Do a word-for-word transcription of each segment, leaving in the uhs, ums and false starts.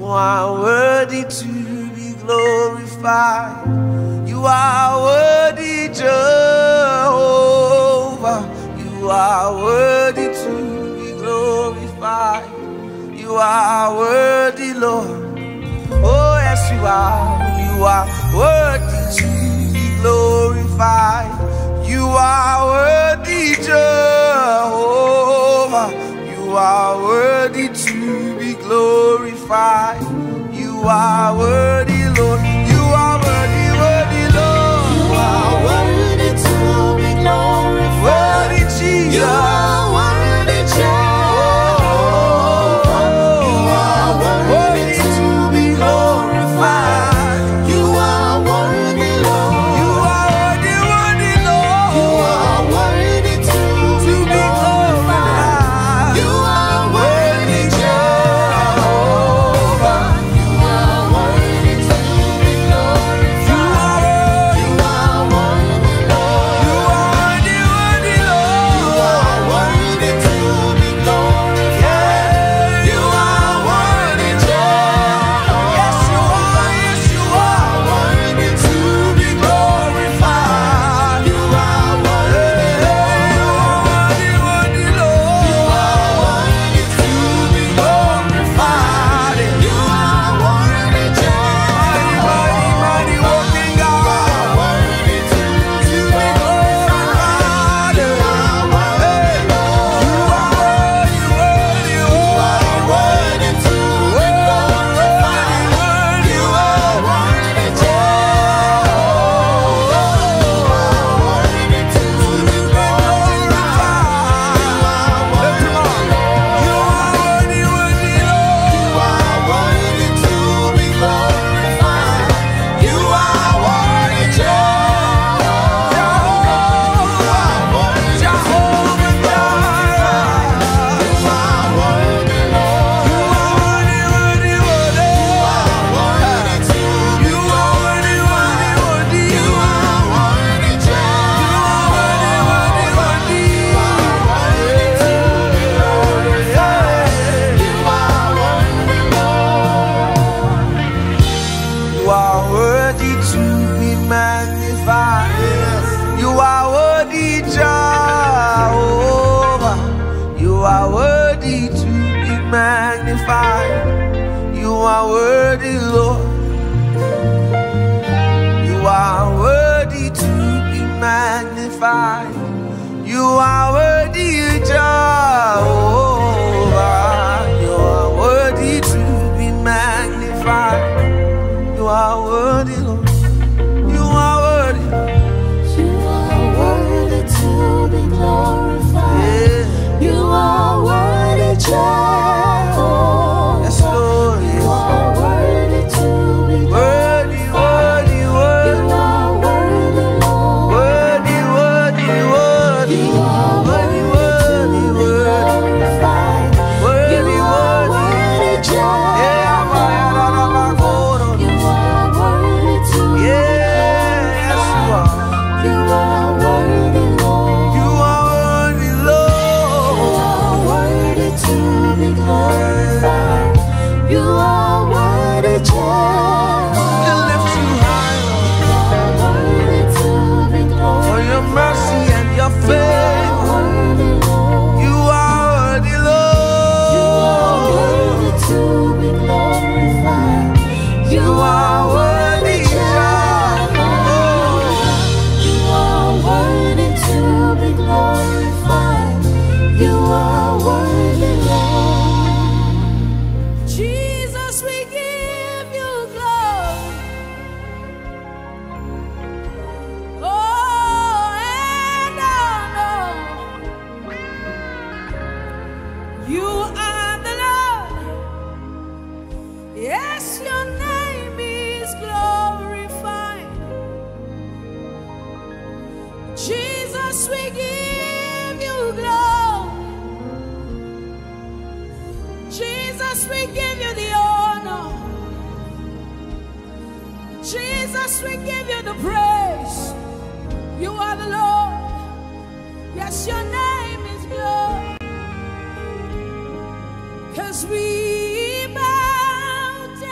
are worthy to be glorified. You are worthy, Jehovah. You are worthy to be glorified. You are worthy, Lord. Oh, yes, you are. You are worthy to be glorified. You are worthy, Jehovah. You are worthy to be glorified. You are worthy, Lord. You are worthy, worthy, Lord. You are worthy to be glorified. Worthy, Jesus. You are worthy, Jehovah. You are worthy to be glorified. You are worthy, Lord. You are worthy, worthy, Lord. You are worthy to be glorified. You are worthy, Jehovah. You are worthy to be glorified. You are worthy, Lord. You are worthy, worthy, Lord. You are worthy to be glorified. You are worthy, Jehovah. Yes, you are, yes, you are. Worthy to be glorified. You are worthy, Worthy, worthy, Lord. You are worthy to be glorified. You are worthy, Mighty, mighty, mighty, walking God. worthy to be glorified. You are worthy, Lord. You are worthy, worthy, You are worthy to be glorified. You are worthy, Jehovah. You are worthy to be glorified. You are worthy, Lord. You are worthy, worthy, Lord. You are worthy to be glorified. You are worthy, Jehovah. You are worthy to be glorified. You are worthy, Lord. You are worthy, worthy, worthy. You are worthy to be You are worthy, worthy, worthy. You are worthy, Jehovah. Worthy, worthy, You are worthy to be glorified. You are worthy, Lord. You are worthy to be magnified. You are worthy, Jehovah. You are worthy to be magnified. You are worthy, Lord. You are worthy to be magnified. You are worthy, Jehovah. You are worthy to be magnified. You are worthy, Lord. You are worthy. You are worthy to be glorified. Yeah. You are worthy, Jehovah. Yes, Lord. You Yes. are worthy to be Worthy, glorified. worthy, worthy. You are worthy, Lord. Worthy, worthy, worthy. You are Worthy, worthy to worthy, be worthy. glorified. Worthy, You are worthy. worthy, Jehovah. Yeah, You are worthy to be Yeah, yes, you glorified. are. You are worthy, Lord. You are worthy, You Lord. are worthy to be glorified. You are worthy, We Jehovah. lift you high, Lord, You are worthy to be glorified. for your mercy and your You are favor. worthy, Lord. You are worthy, You are Lord. worthy to be glorified. You are worthy, Jehovah. You are worthy to be glorified. You are worthy, Lord. Jesus, we give you glory. Oh, and honor. You are the Lord. Yes, your name is glorified. Jesus, we give you glory. Jesus, we give you the honor. Jesus, we give you the praise. You are the Lord. Yes, your name is glory. 'Cause we bow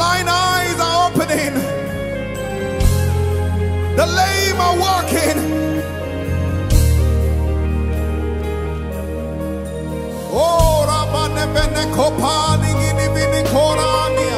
blind eyes are opening, the lame are walking. Oh, Rabane Bene Kopani Gini Bini Korania.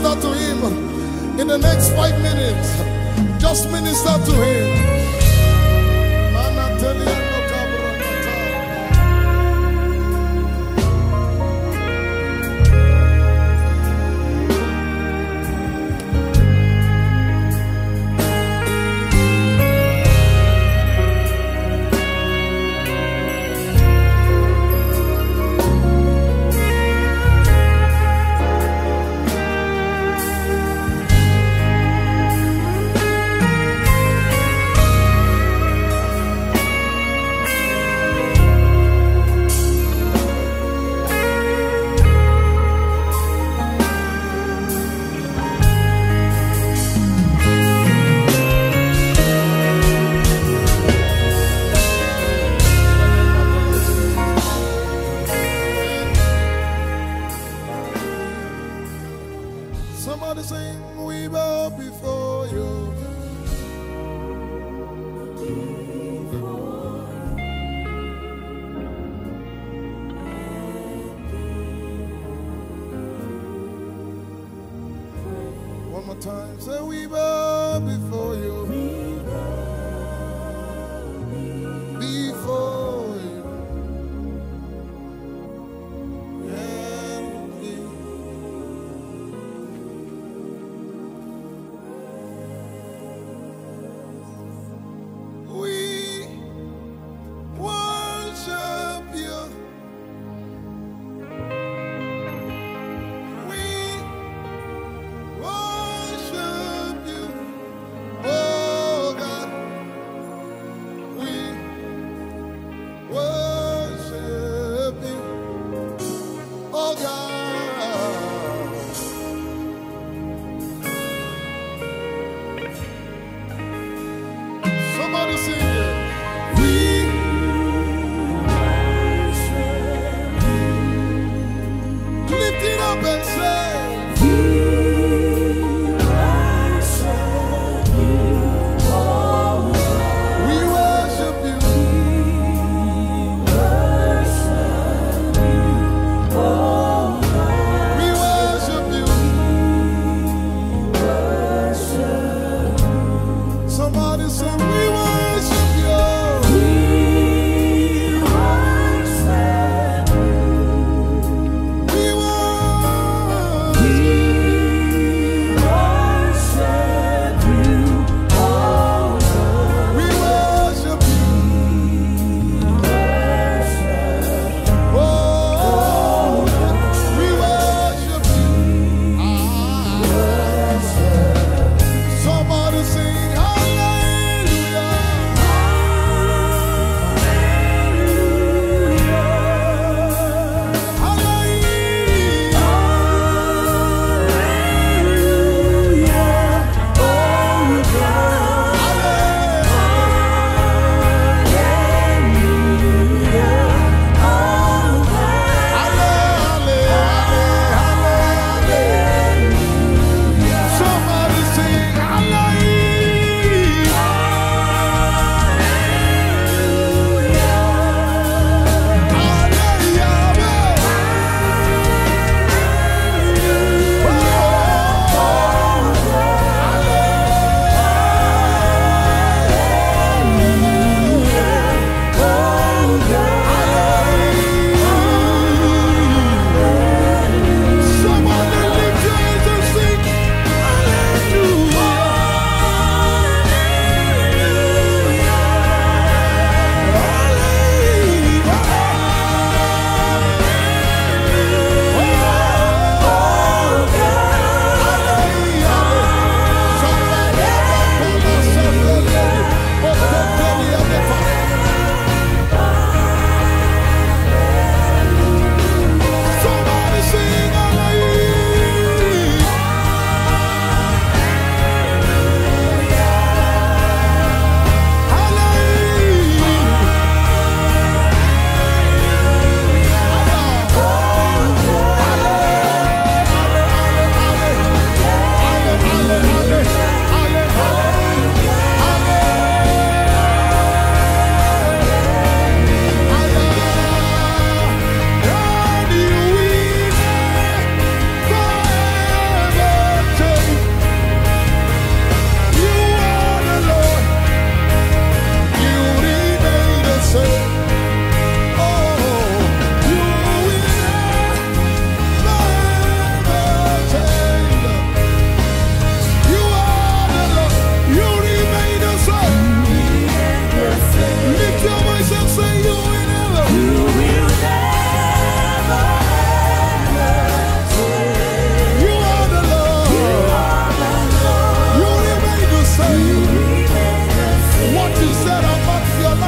minister to him. In the next five minutes, just minister to him.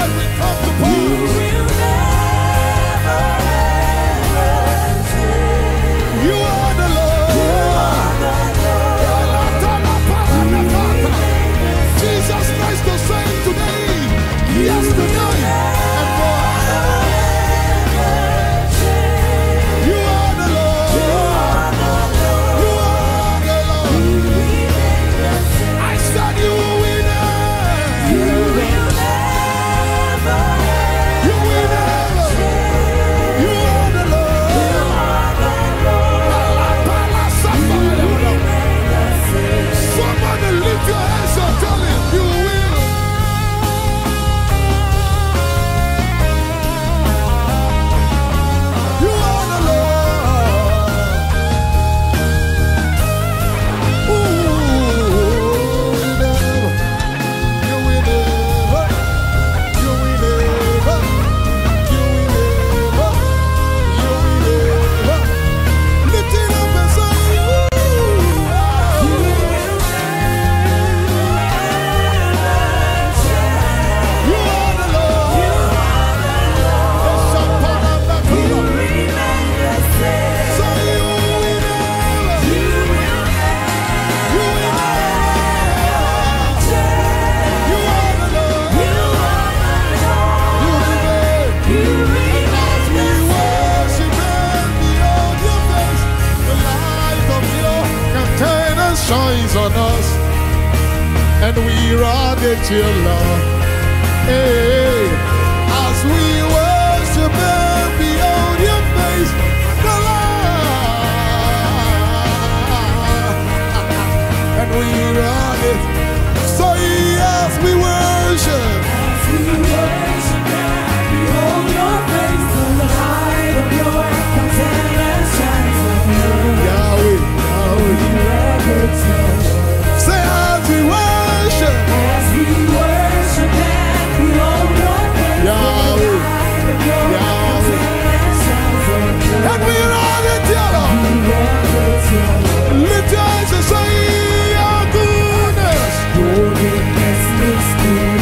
said will come to pass. You will never, ever change. You are the Lord. You are the Lord. Jesus Christ the same today, yesterday, and forever. You are the Lord. You are the Lord. I said you will never. You will never, You will never. You are the Lord. Somebody lift your hands and tell him you will. You are the Lord. Ooh, never. You will never. You will never. You will never. You will never. Lift it up and say you. you will You are the Lord. You remain the same. Say you will never. You will You will never. change. You are the Lord. You are the Lord. You remain. You remain We the same. worship and behold your face. The light of your countenance shines on us, and we radiate your love. Hey, as we worship and behold your face, the light, and we radiate. So yes, we worship. We worship and behold your face. The light of your countenance shines on us. Yahweh, Yahweh. We reverence your word. Say as we worship. As we worship and behold your face. Yahweh, The light of your Yahweh. countenance shines on us. And we radiate your love. We reverence your word. Lift your hands and say your goodness. Your goodness is good.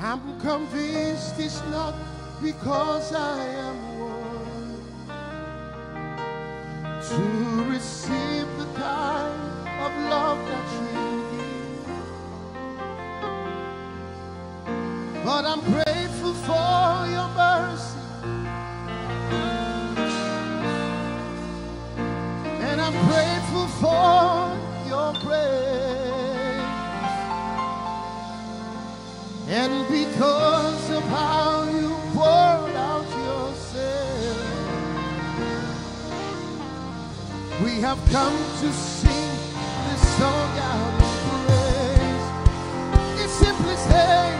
I'm convinced it's not because I am worthy to receive the kind of love that you give, but I'm grateful for your mercy, and I'm grateful for your grace. And because of how you poured out yourself, we have come to sing this song out of praise. It simply says,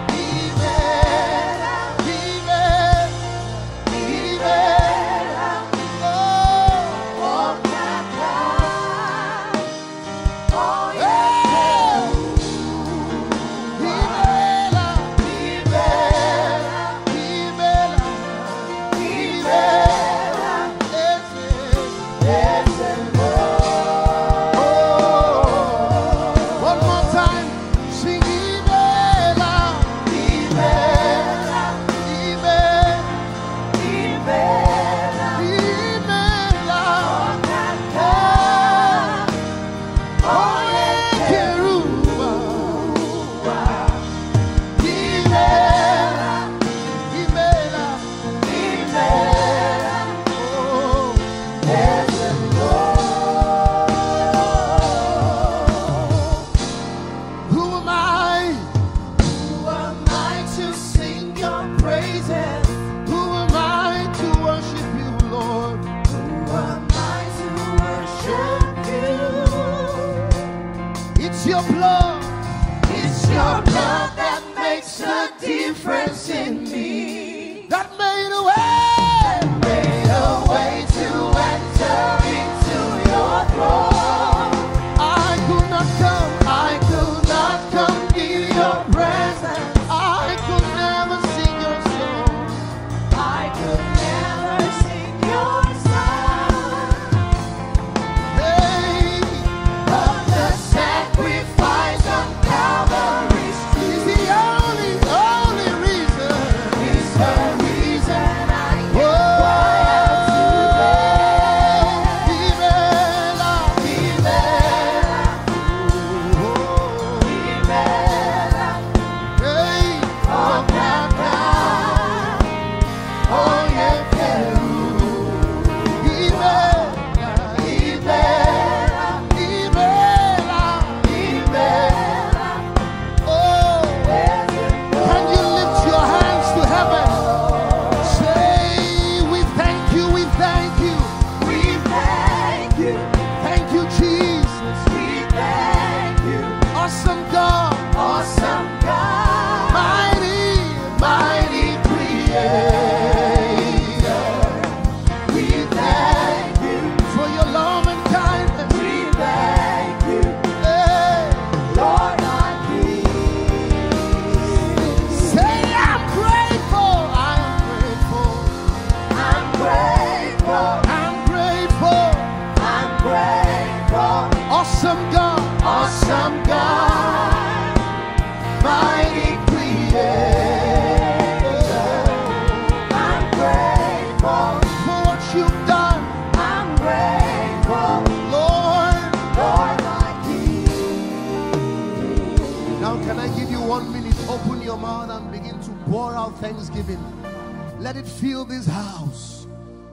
thanksgiving. Let it fill this house.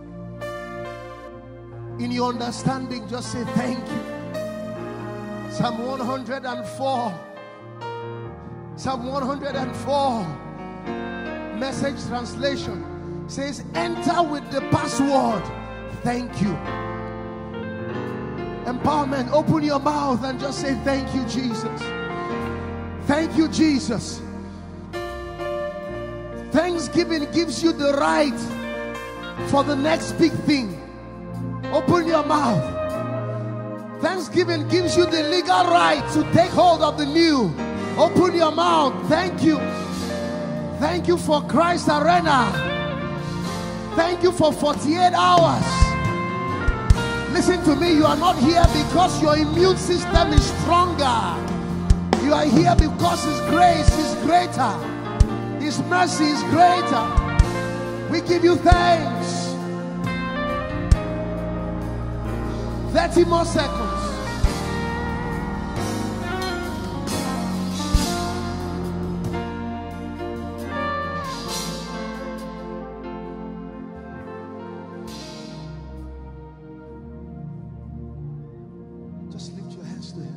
In your understanding, just say thank you. Psalm one hundred four. Psalm one hundred four. Message translation says, enter with the password, thank you. Empowerment, open your mouth and just say thank you, Jesus. Thank you, Jesus. Thanksgiving gives you the right for the next big thing. Open your mouth. Thanksgiving gives you the legal right to take hold of the new. Open your mouth. Thank you. Thank you for Christ Arena. Thank you for forty-eight hours. Listen to me. You are not here because your immune system is stronger. You are here because His grace is greater. His mercy is greater. We give you thanks. thirty more seconds. Just lift your hands to Him.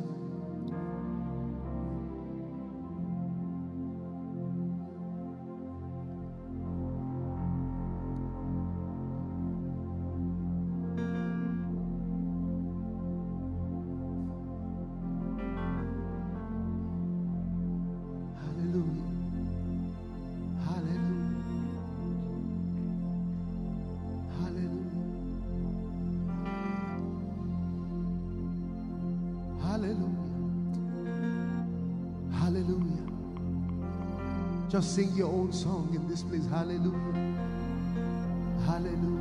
Just sing your own song in this place. Hallelujah. Hallelujah.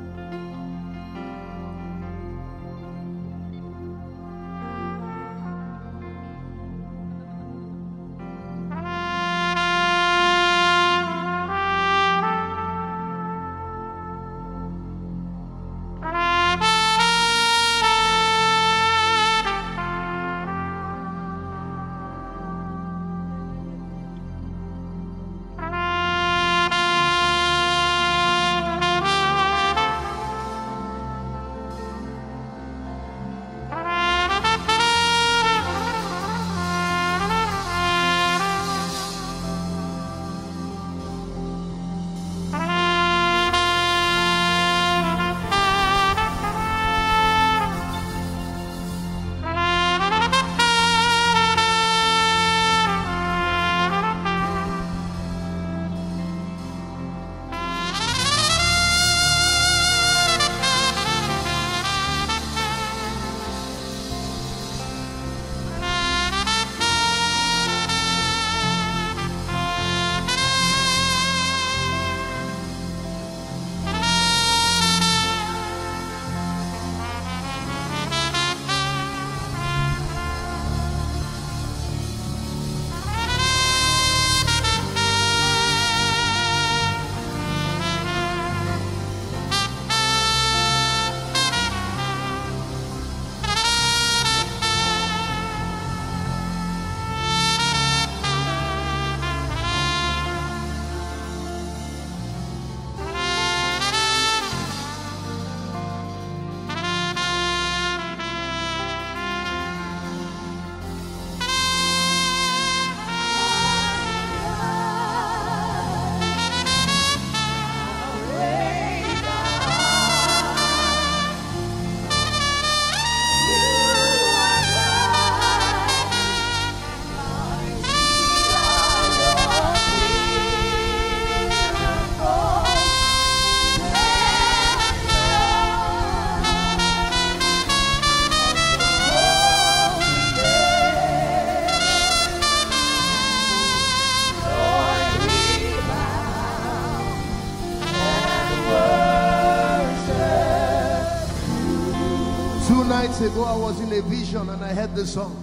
Nights ago, I was in a vision and I heard the song.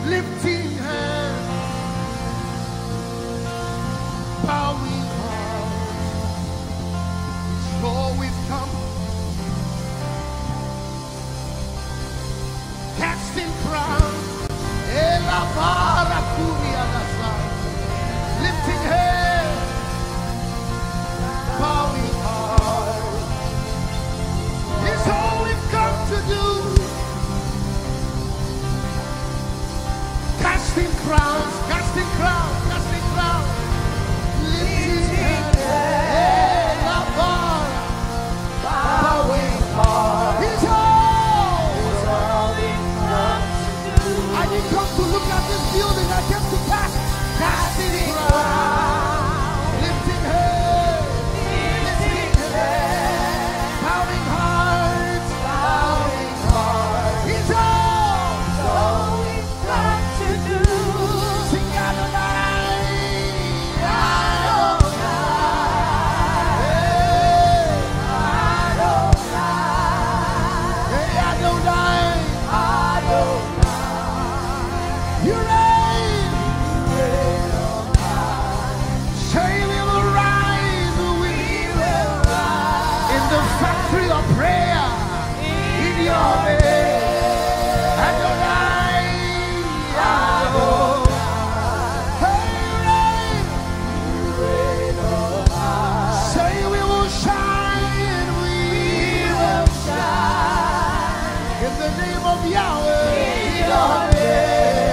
lifting hands, bowing hearts. So we've come, casting crowns, lifting hands, bowing hearts. It's all we've come to do. Casting crowns, casting crowns, casting crowns, lifting hands, bowing hearts. It's all, it's all we've come to do. I didn't come to look at this building. I came to pass, casting crowns, lifting hands, lifting hands, bowing hearts, bowing hearts. It's all, it's all we've come to do. Sing Adonai, Adonai, hey, Adonai, Adonai, Adonai. You reign, say we will rise, we will rise in the factory of prayer, in your name. Adonai, Adonai, hey, reign, say we will shine, we will shine in the name of Yahweh, in your name.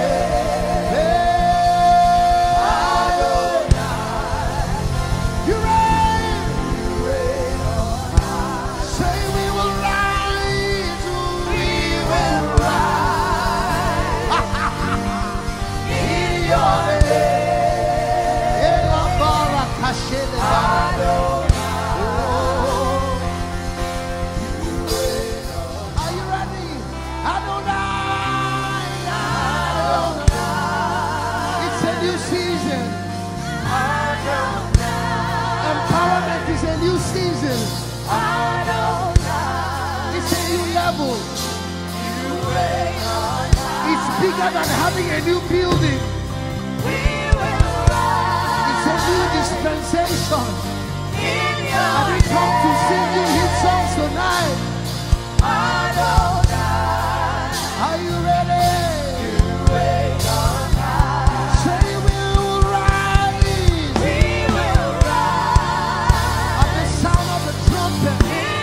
You reign, say we will rise, we will rise in your name. Are you ready? Adonai, Adonai. It's a new season. Empowerment is a new season. It's a new level. It's bigger than having a new building. It's a new dispensation. And we come to sing you hit songs tonight. Are you ready? Say we will rise at the sound of the trumpet.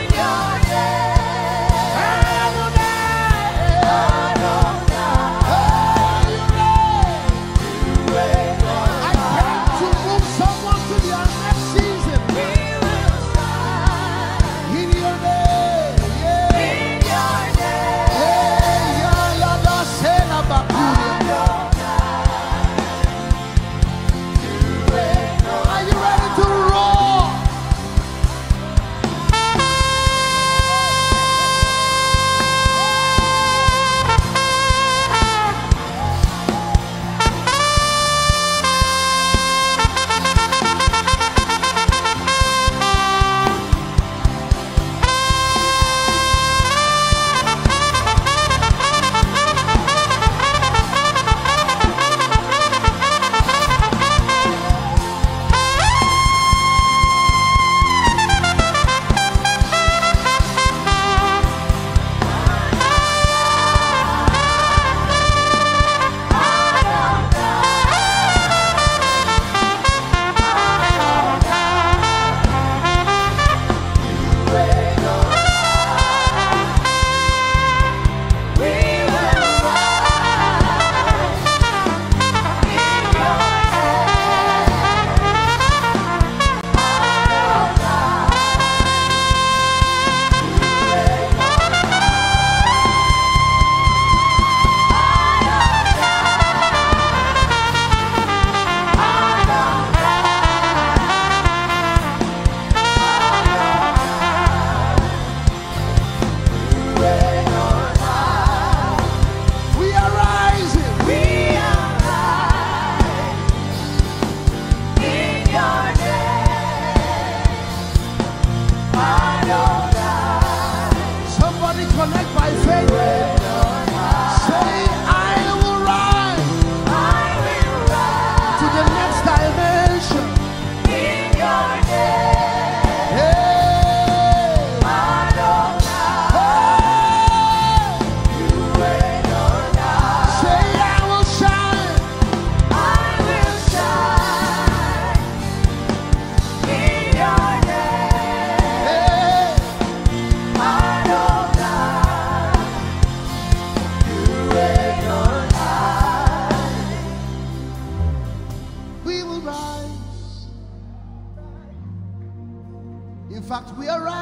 I came to move someone to their next season. In your name, yeah.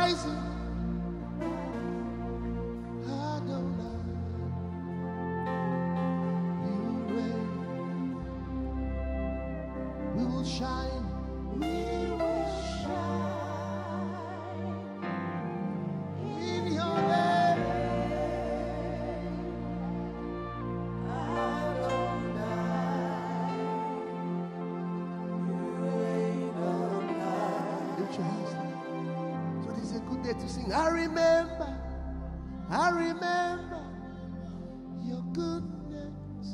rising. Adonai, you reign. We will shine. We will shine in your name. So this is a good day to sing. I remember, I remember your goodness.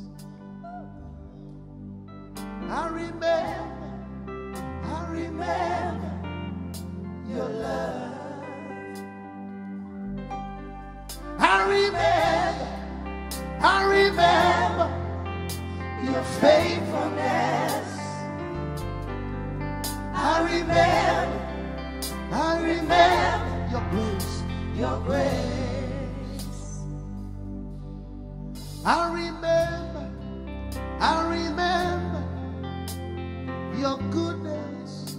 I remember, I remember your love. I remember, I remember your faithfulness. I remember, I remember your grace, your grace. I remember, I remember your goodness.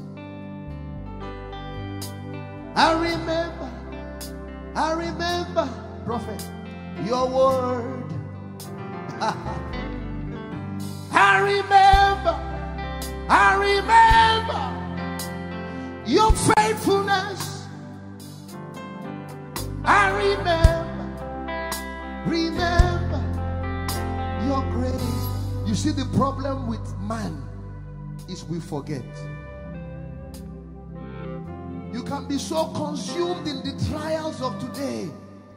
I remember, I remember, prophet, your word. I remember, I remember your faithfulness. I remember, remember your grace. You see, the problem with man is we forget. You can be so consumed in the trials of today.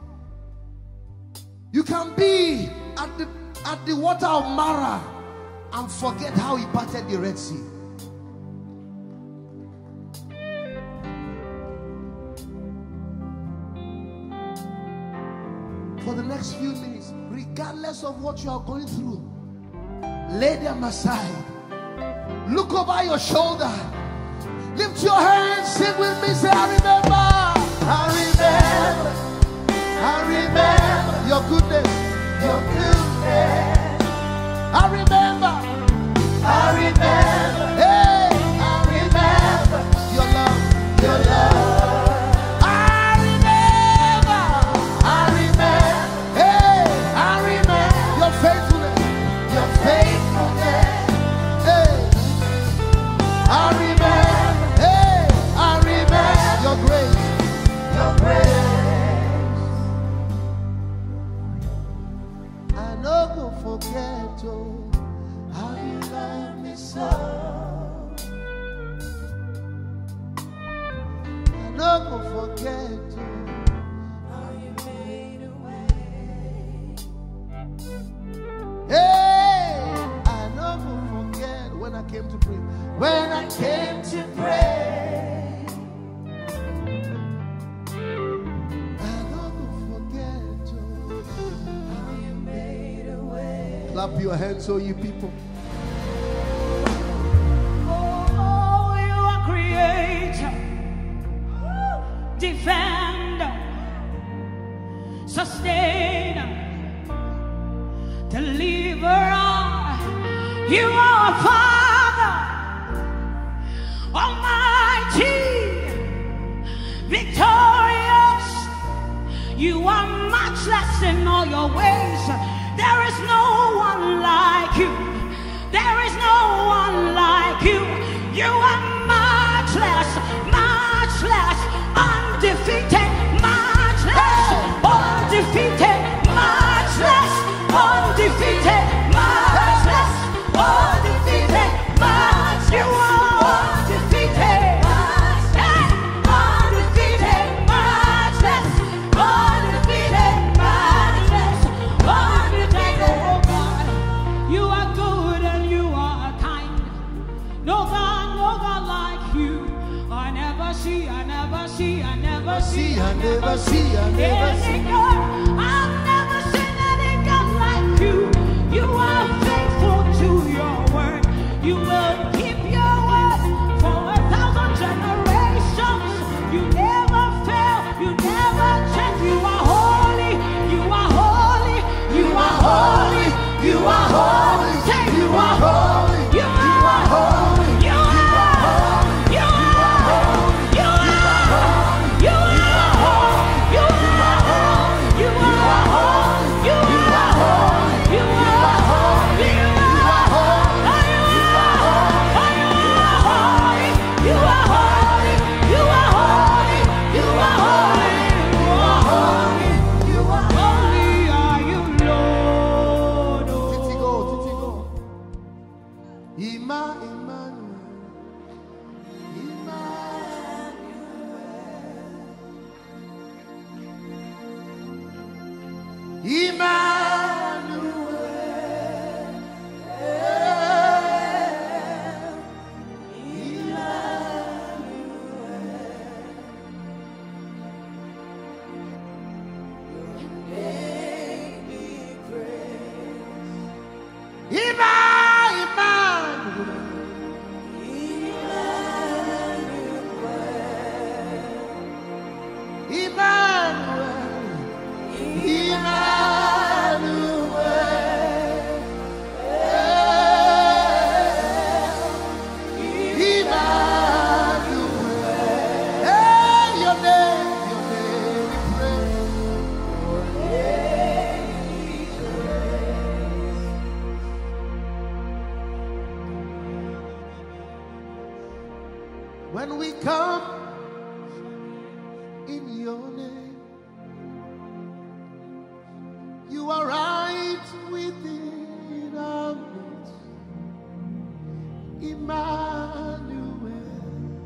You can be at the at the water of Mara and forget how he parted the Red Sea. For the next few minutes, regardless of what you are going through, lay them aside. Look over your shoulder. Lift your hands. Sing with me. Say, I remember. I remember. I remember your goodness. Your goodness. I remember. I remember. Hey, I remember your love. Your love. Forget, oh, how you love me so. I never forget, oh, how you made a way. Hey, I never forget when I came to pray. When I came to pray, I never forget, oh, how you made a way. Clap your hands, oh you people. Oh, you are creator, defender, sustainer, deliverer. You are Father, Almighty, victorious. You are matchless in all your ways. There is no one like you. There is no one like you. You are matchless, matchless, undefeated, matchless, undefeated, matchless, undefeated, matchless, undefeated, matchless. You are undefeated, matchless, undefeated, matchless, undefeated, matchless, undefeated. Oh God, you are good and you are kind. No God, no God like you. I never see, I never see, I never see, I never see, I never see. I've never seen any God like you. You are faithful to your word. You will keep your word for a thousand generations. You never fail, you never change. You are holy, you are holy, you are holy, you are holy, you are holy, you are holy, you are holy, you are holy, you are holy, you are holy, you are Ima, Emmanuel. When we come in your name, you are right within our midst. Emmanuel,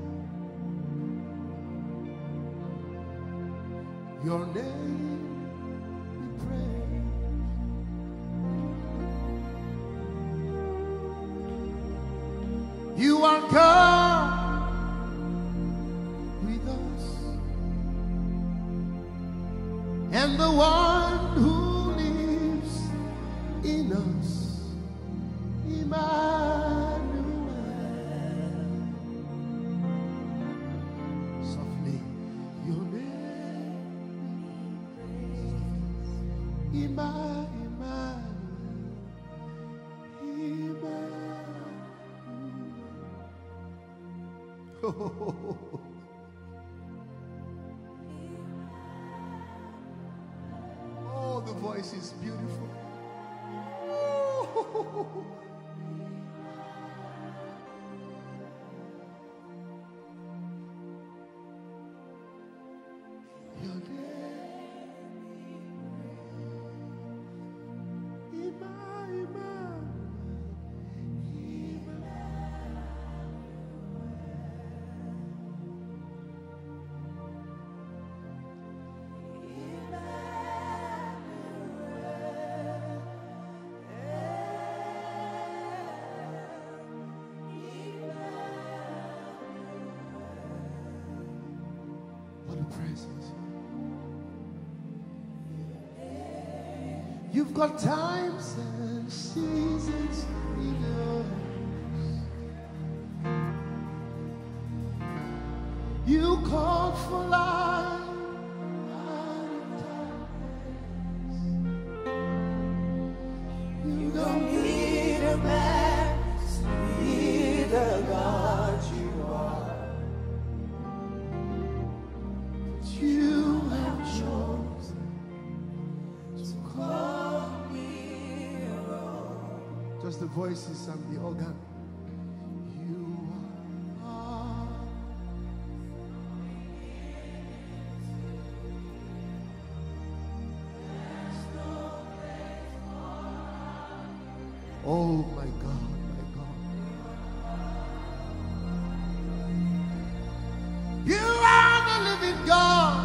your name we praise. You are God with us, and the one who lives in us, Emmanuel. Softly, your name, Emmanuel, Emmanuel. Oh. The voice is beautiful. Oh. Your presence. You've got times and seasons in your hands. You called for light out of darkness. You don't need a man to be the God you are. You have chosen to call me your own. Just the voices and the organ. You are. Oh my God, my God. You are the living God.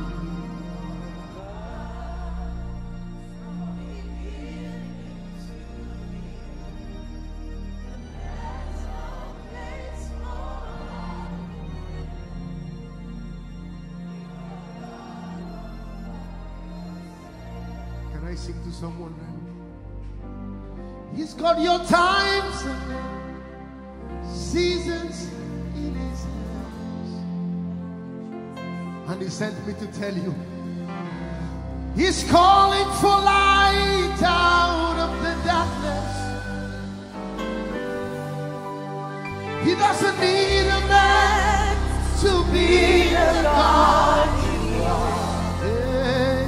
Can I sing to someone now? He's got your times and seasons in his hands. And he sent me to tell you, he's calling for light out of the darkness. He doesn't need a man to be the God you are. Yeah.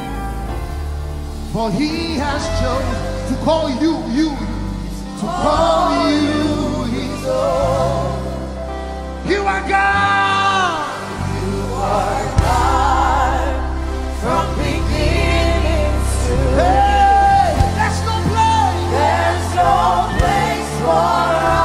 For he has chosen to call you, you, to call you his own. You are God. You are God from beginning to end. Hey, there's no place. There's no place for us.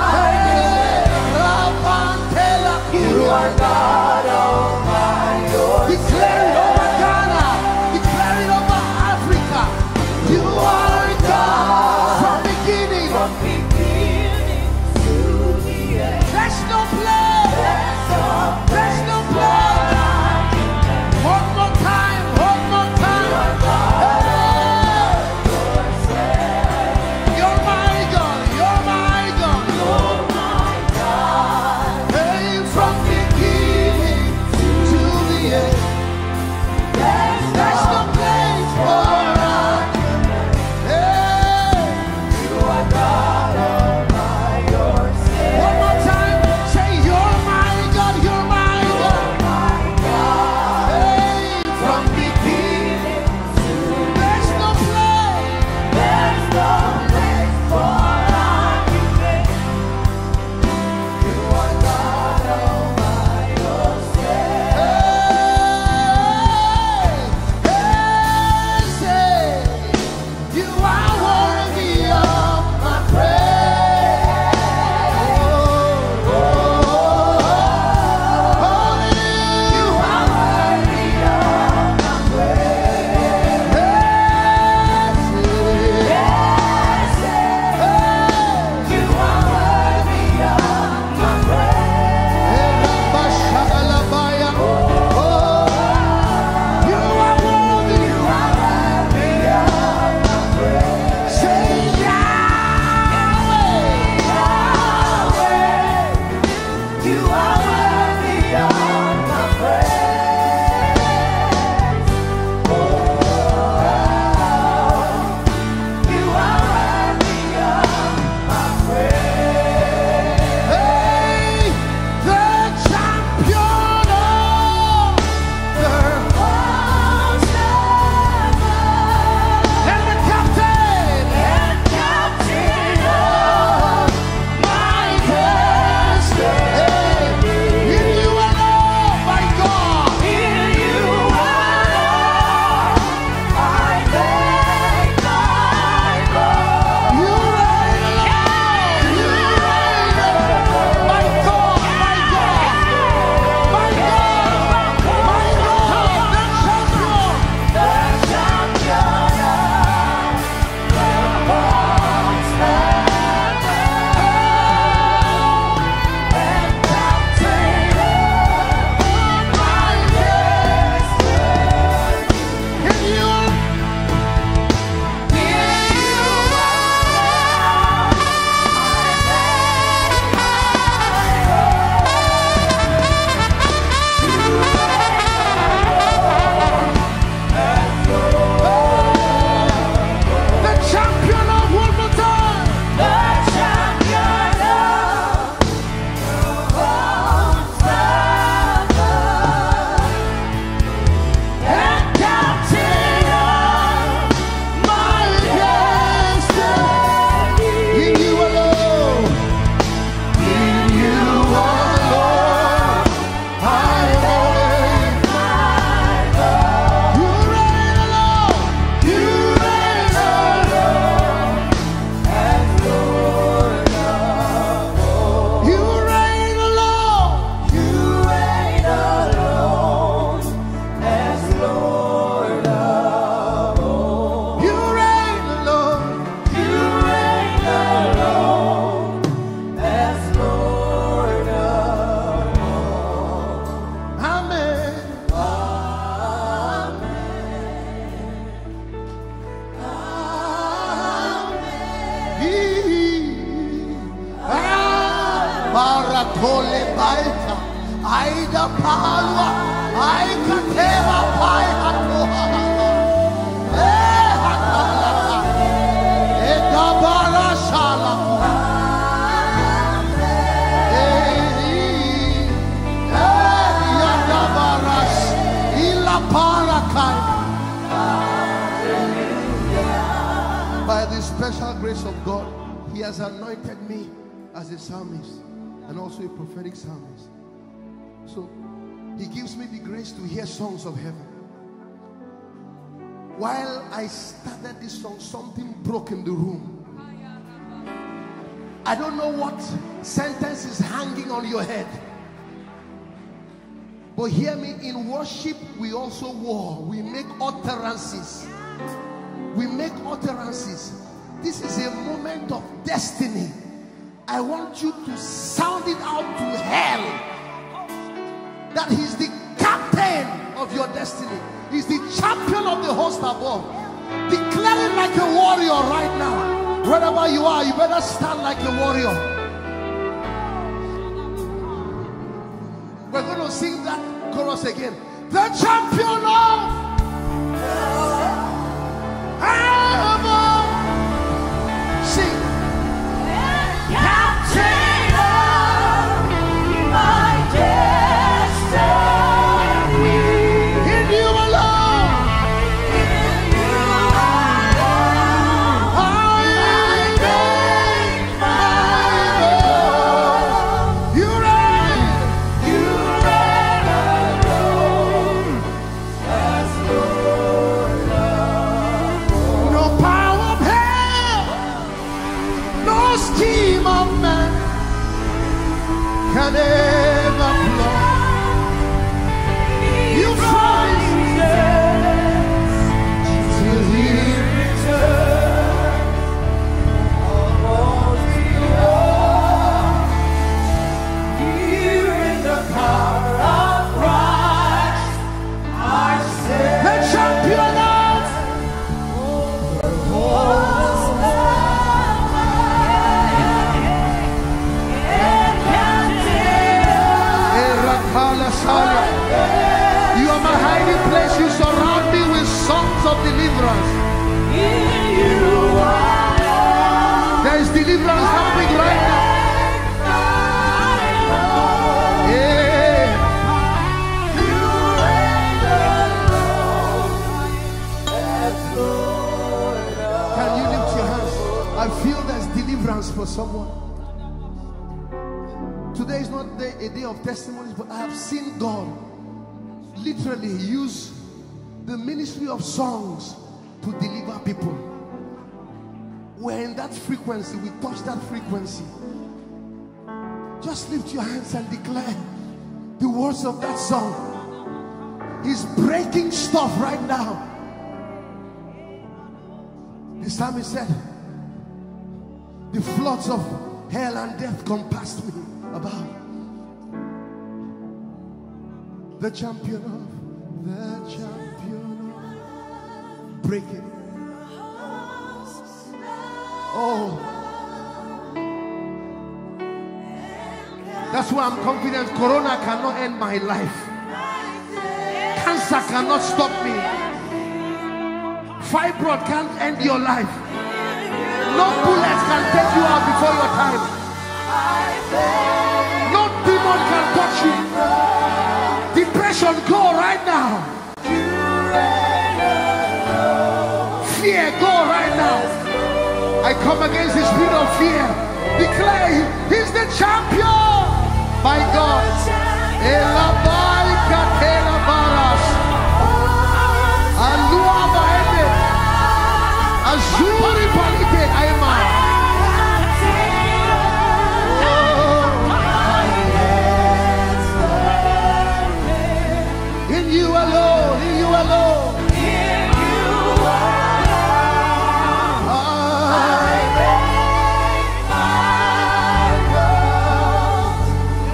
From beginning to the end. There's no place. There's no, there's no place. One more time. One more time. Hey. You're my God. You're my God. You're my God. Hey, from beginning to the end. There's, there's no place for argument. Hey. You are God all by yourself. One more time, say you're my God, you're my God. My God. Hey, from beginning to there's no place, there's no place for argument. You are God all by yourself. Hey, hey, say you are worthy of my praise. Oh, oh, holy. You are worthy of my praise. Yes, yes, you are worthy of my praise. Oh, you are worthy, you are worthy of my praise. Say Yahweh, Yahweh, you are worthy of my praise. Oh, you are worthy of my praise. Hey, the champion of the host and the captain, and captain of my destiny. In you alone, my God. In you alone, I make my boast. You reign alone. You reign alone. My God, my God, my God, my God, the champion, the champion of the host and captain of my destiny. In you, in you alone, the champion of one more time. The champion of the host and captain of my destiny. In you alone, in you alone, I make my boast. You reign alone, you reign alone as Lord of all. You reign alone, you reign alone as Lord of all. You reign alone, you reign alone as Lord of all. Amen. Amen. Amen. Barakole baita, aida palwa, aika tema pai hatoha. Eh hakala, eda bara shala. Eh, eh, yada baras, ila parakai. By the special grace of God, He has anointed me as a psalmist and also a prophetic psalmist. So He gives me the grace to hear songs of heaven. While I started this song, something broke in the room. I don't know what sentence is hanging on your head. But hear me, in worship we also war. We make utterances. We make utterances. This is a moment of destiny, I want you to sound it out to hell that he's the captain of your destiny. He's the champion of the host above. Declare it like a warrior right now. Wherever you are, you better stand like a warrior. We're going to sing that chorus again. The champion of heaven. Sing. Captain of my destiny. In you alone. In you alone. I make my boast. You reign. You reign alone as Lord of all. No power of hell, no scheme of man can ever block. You promised till he returns. Almost beyond. Here in the power of Christ, I stand. the champion of Erakala Salia. You are my hiding place. You surround me with songs of deliverance. There is deliverance happening right now. Yeah. Can you lift your hands? I feel there's deliverance for someone. Today is not a day of testimonies, but I have seen God literally use the ministry of songs to deliver people. We're in that frequency. We touch that frequency. Just lift your hands and declare the words of that song. He's breaking stuff right now. The psalmist said, the floods of hell and death compassed me about. The champion of, the champion of, break it. Oh, that's why I'm confident Corona cannot end my life. Cancer cannot stop me. Fibroid can't end your life. No bullets can take you out before your time. No demon can touch you. Depression, go right now. Fear, go right now. I come against the spirit of fear. Declare he's the champion. My God. Azuri palite aima. In you alone, in you alone. In you alone. Ah. I make my boast.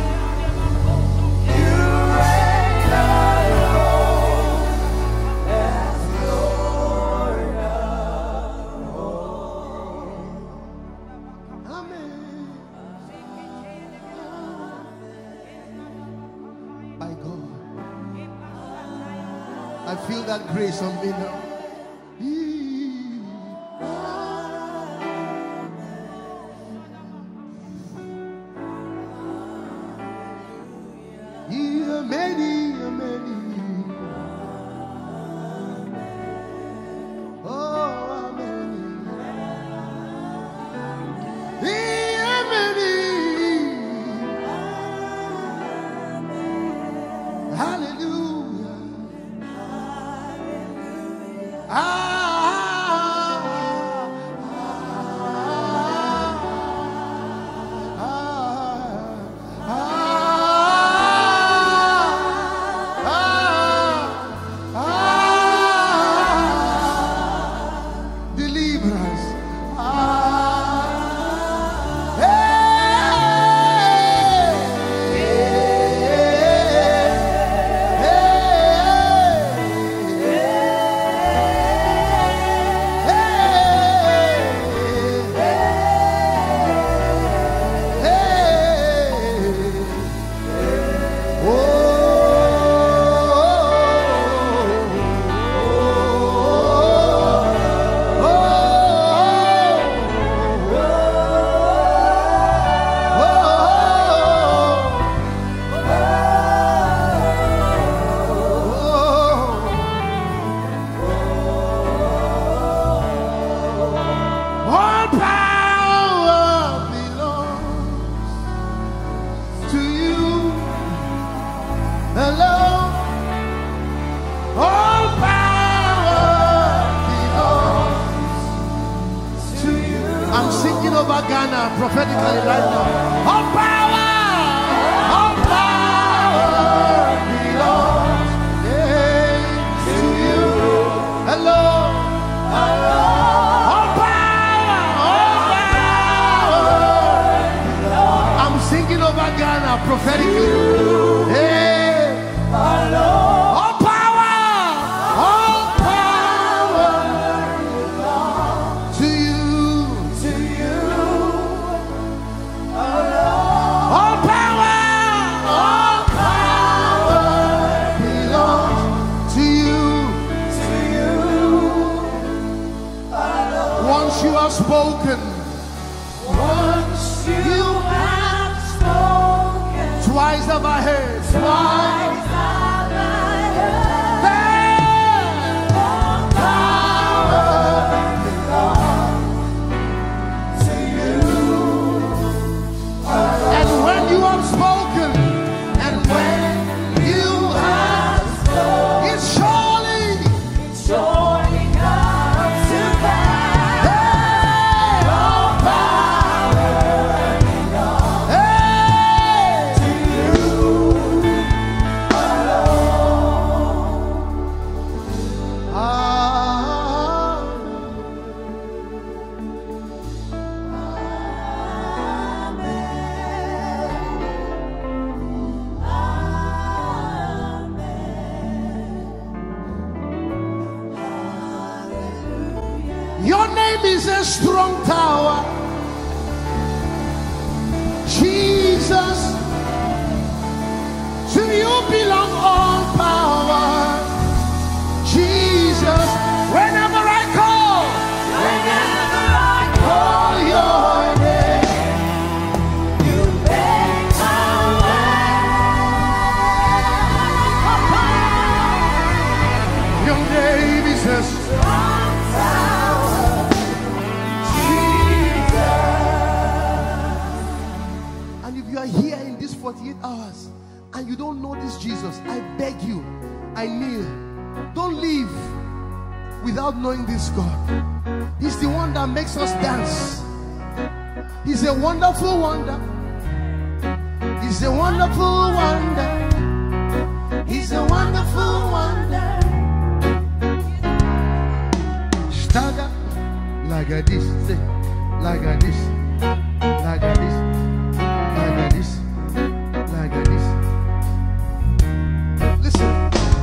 You reign alone as Lord of all. Amen. My God, I feel that grace on me now. Many, many. Oh, many. Many. Hallelujah. singing over Ghana prophetically right now. All power, all power belongs to you. Hello, hello. All power, all power. I'm singing over Ghana prophetically. Hey, hello. All power, all power belongs to you. You have spoken. Once you have spoken. Twice have I heard. Twice have I heard. All power belongs to you. And when you have spoken, and when you have spoken, it's surely, it's surely comes to pass. Your name is a strong tower, Jesus. To you belong all power, Jesus. Whenever I call, whenever I call your name, you make my way. Your name is a strong tower, Jesus. And if you are here in these forty-eight hours and you don't know this Jesus, I beg you, I kneel, don't leave without knowing this God. He's the one that makes us dance. He's a wonderful wonder. He's a wonderful wonder. He's a wonderful wonder. Stagger like a this, like a this, like a this, like a this, like a this. Listen.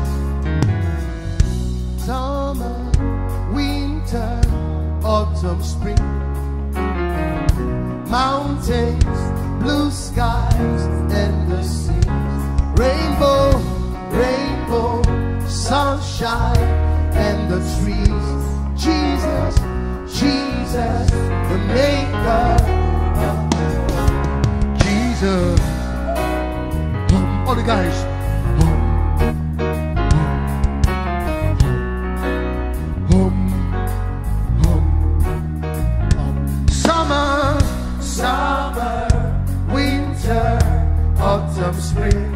Summer, winter, autumn, spring, mountains, blue skies, and the sea, rainbow, rainbow, sunshine, and the trees. Jesus, Jesus, the maker of the world. Jesus. All the guys. Spring,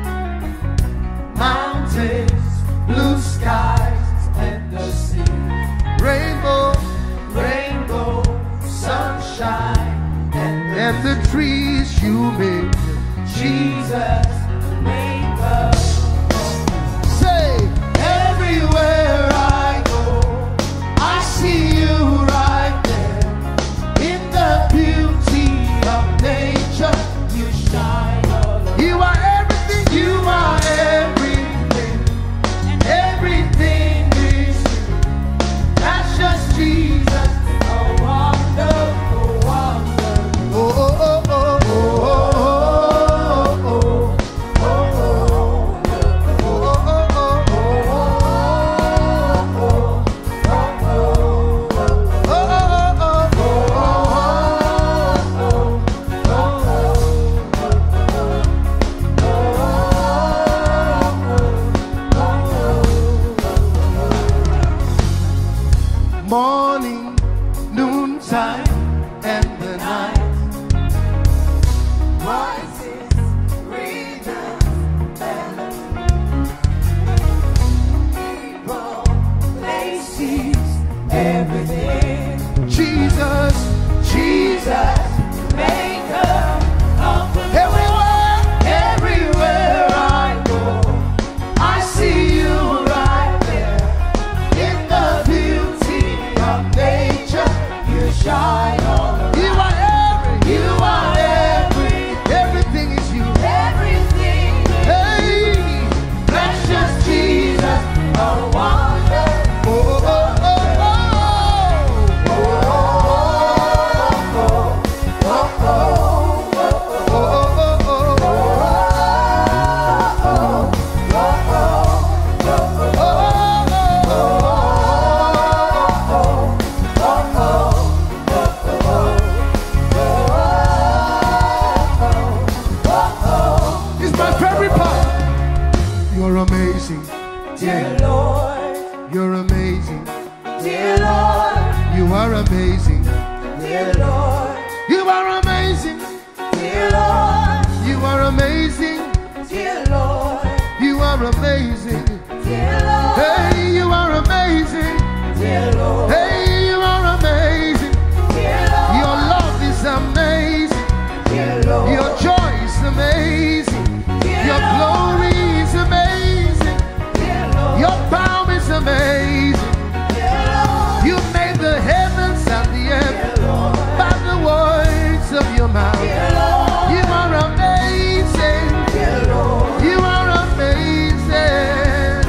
mountains, blue skies, and the sea, rainbow, rainbow, sunshine, and the, and the trees you made. Jesus, the maker. Say, everywhere I go, I see you right there. In the beauty of nature, you shine. You are everything, you are everything, and everything is you. That's just Jesus, a wonderful wonder. Oh, oh, oh, oh, oh, oh, oh, oh. amazing. Dear Lord. Hey, you are amazing. Dear Lord. Hey, you are amazing. Dear Lord. Your love is amazing. Dear Lord. Your joy is amazing. Dear Your Lord. glory is amazing. Dear Lord. Your power is amazing. Dear Lord. You made the heavens and the earth Dear Lord. by the words of your mouth. Dear Lord. You are amazing. Dear Lord. You are amazing.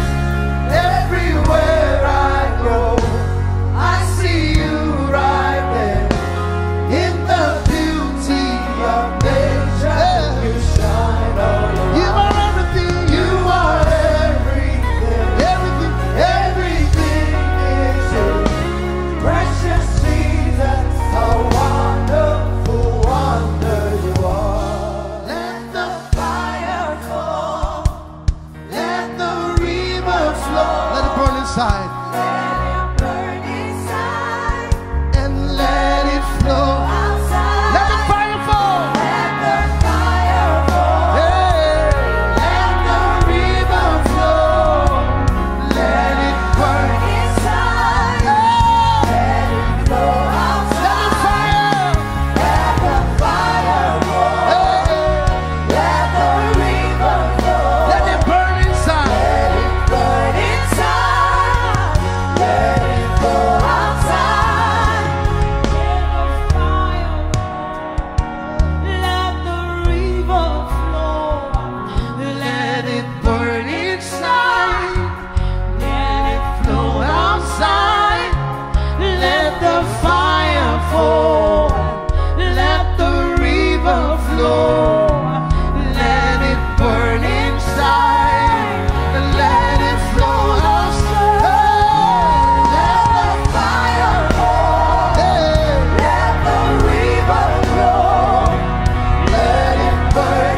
Everywhere I go, I see you right there. In the beauty of nature, you shine all over. You are everything. You are everything. Everything. Everything is you. Precious Jesus, how wonderful wonder you are. Let the Fire fall, let the river flow. Let it burn inside let it burn inside, and let it flow. outside. Let the fire fall. Let the fire fall, Hey, let the river flow. let it burn. Burn inside, let it flow outside. Let the fire. Let the fire fall, Hey, let the river flow. let it burn inside. Let it burn inside, let it flow outside. Let the fire fall, let the river flow. Let it Burn inside. let it Flow flow outside. Let the fire fall, let the river flow. Let it burn inside. Let it flow outside. Let the fire fall, Hey, let the river flow. Let it burn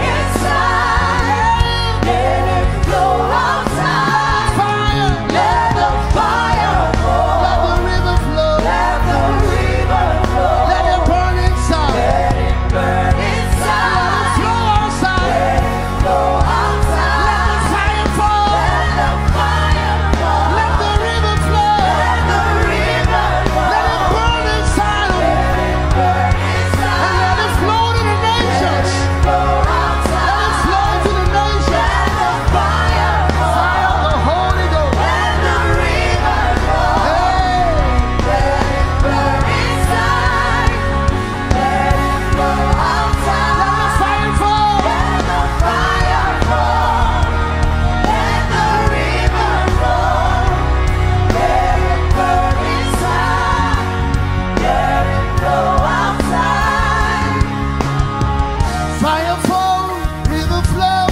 inside, let it flow outside. fire. Let the fire fall, Let the river flow. let the river flow. Let it burn inside. Let it burn inside, Flow outside. let it flow outside. Fire fall. Let the fire fall, Let the river flow. let the river flow. Let it burn inside. Let it burn And inside, let it flow to the nations. flow Let it outside. flow to the nations. Let the fire fall, Fire of the Holy Ghost. let the river flow. Hey, Let it burn inside, let it flow outside. fire fall. Let the fire fall, let the river flow. Let it burn inside, let it flow outside. Fire fall, river flow.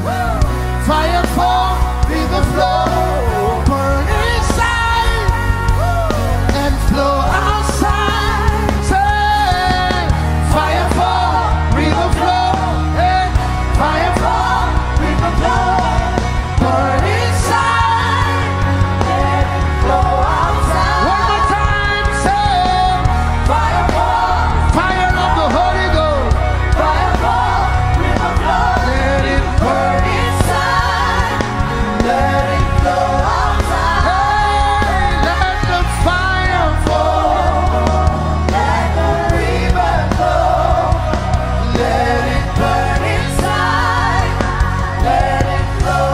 Fire fall, river flow. Burn inside and flow outside. Say, fire fall, river flow. Hey, fire fall, river flow. Burn inside. Let it flow outside. One more time, say, Fire fall, fire of the Holy Ghost. fire fall, river flow. Let it burn. Burn inside, let it flow outside. Hey, let the fire fall. Let the river flow. Let it burn inside, let it flow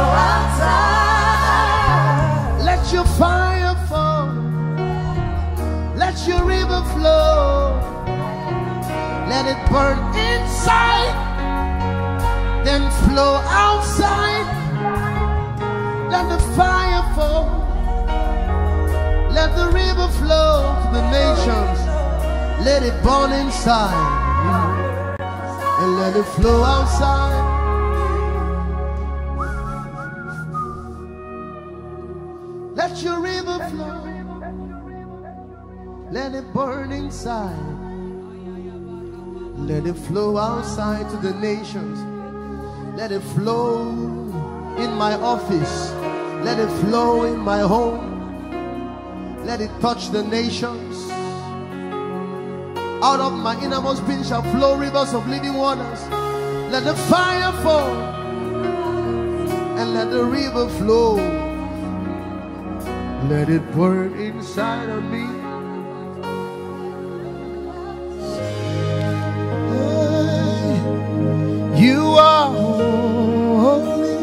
outside. Let your fire fall. Let your river flow. Let it burn inside, then flow outside. Let the fire fall. Let the river flow to the nations. Let it burn inside and let it flow outside. Let your river flow. Let it burn inside. Let it flow outside to the nations. Let it flow in my office. Let it flow in my home. Let it touch the nations. Out of my innermost being shall flow rivers of living waters. Let the fire fall and let the river flow. Let it work inside of me. You are holy.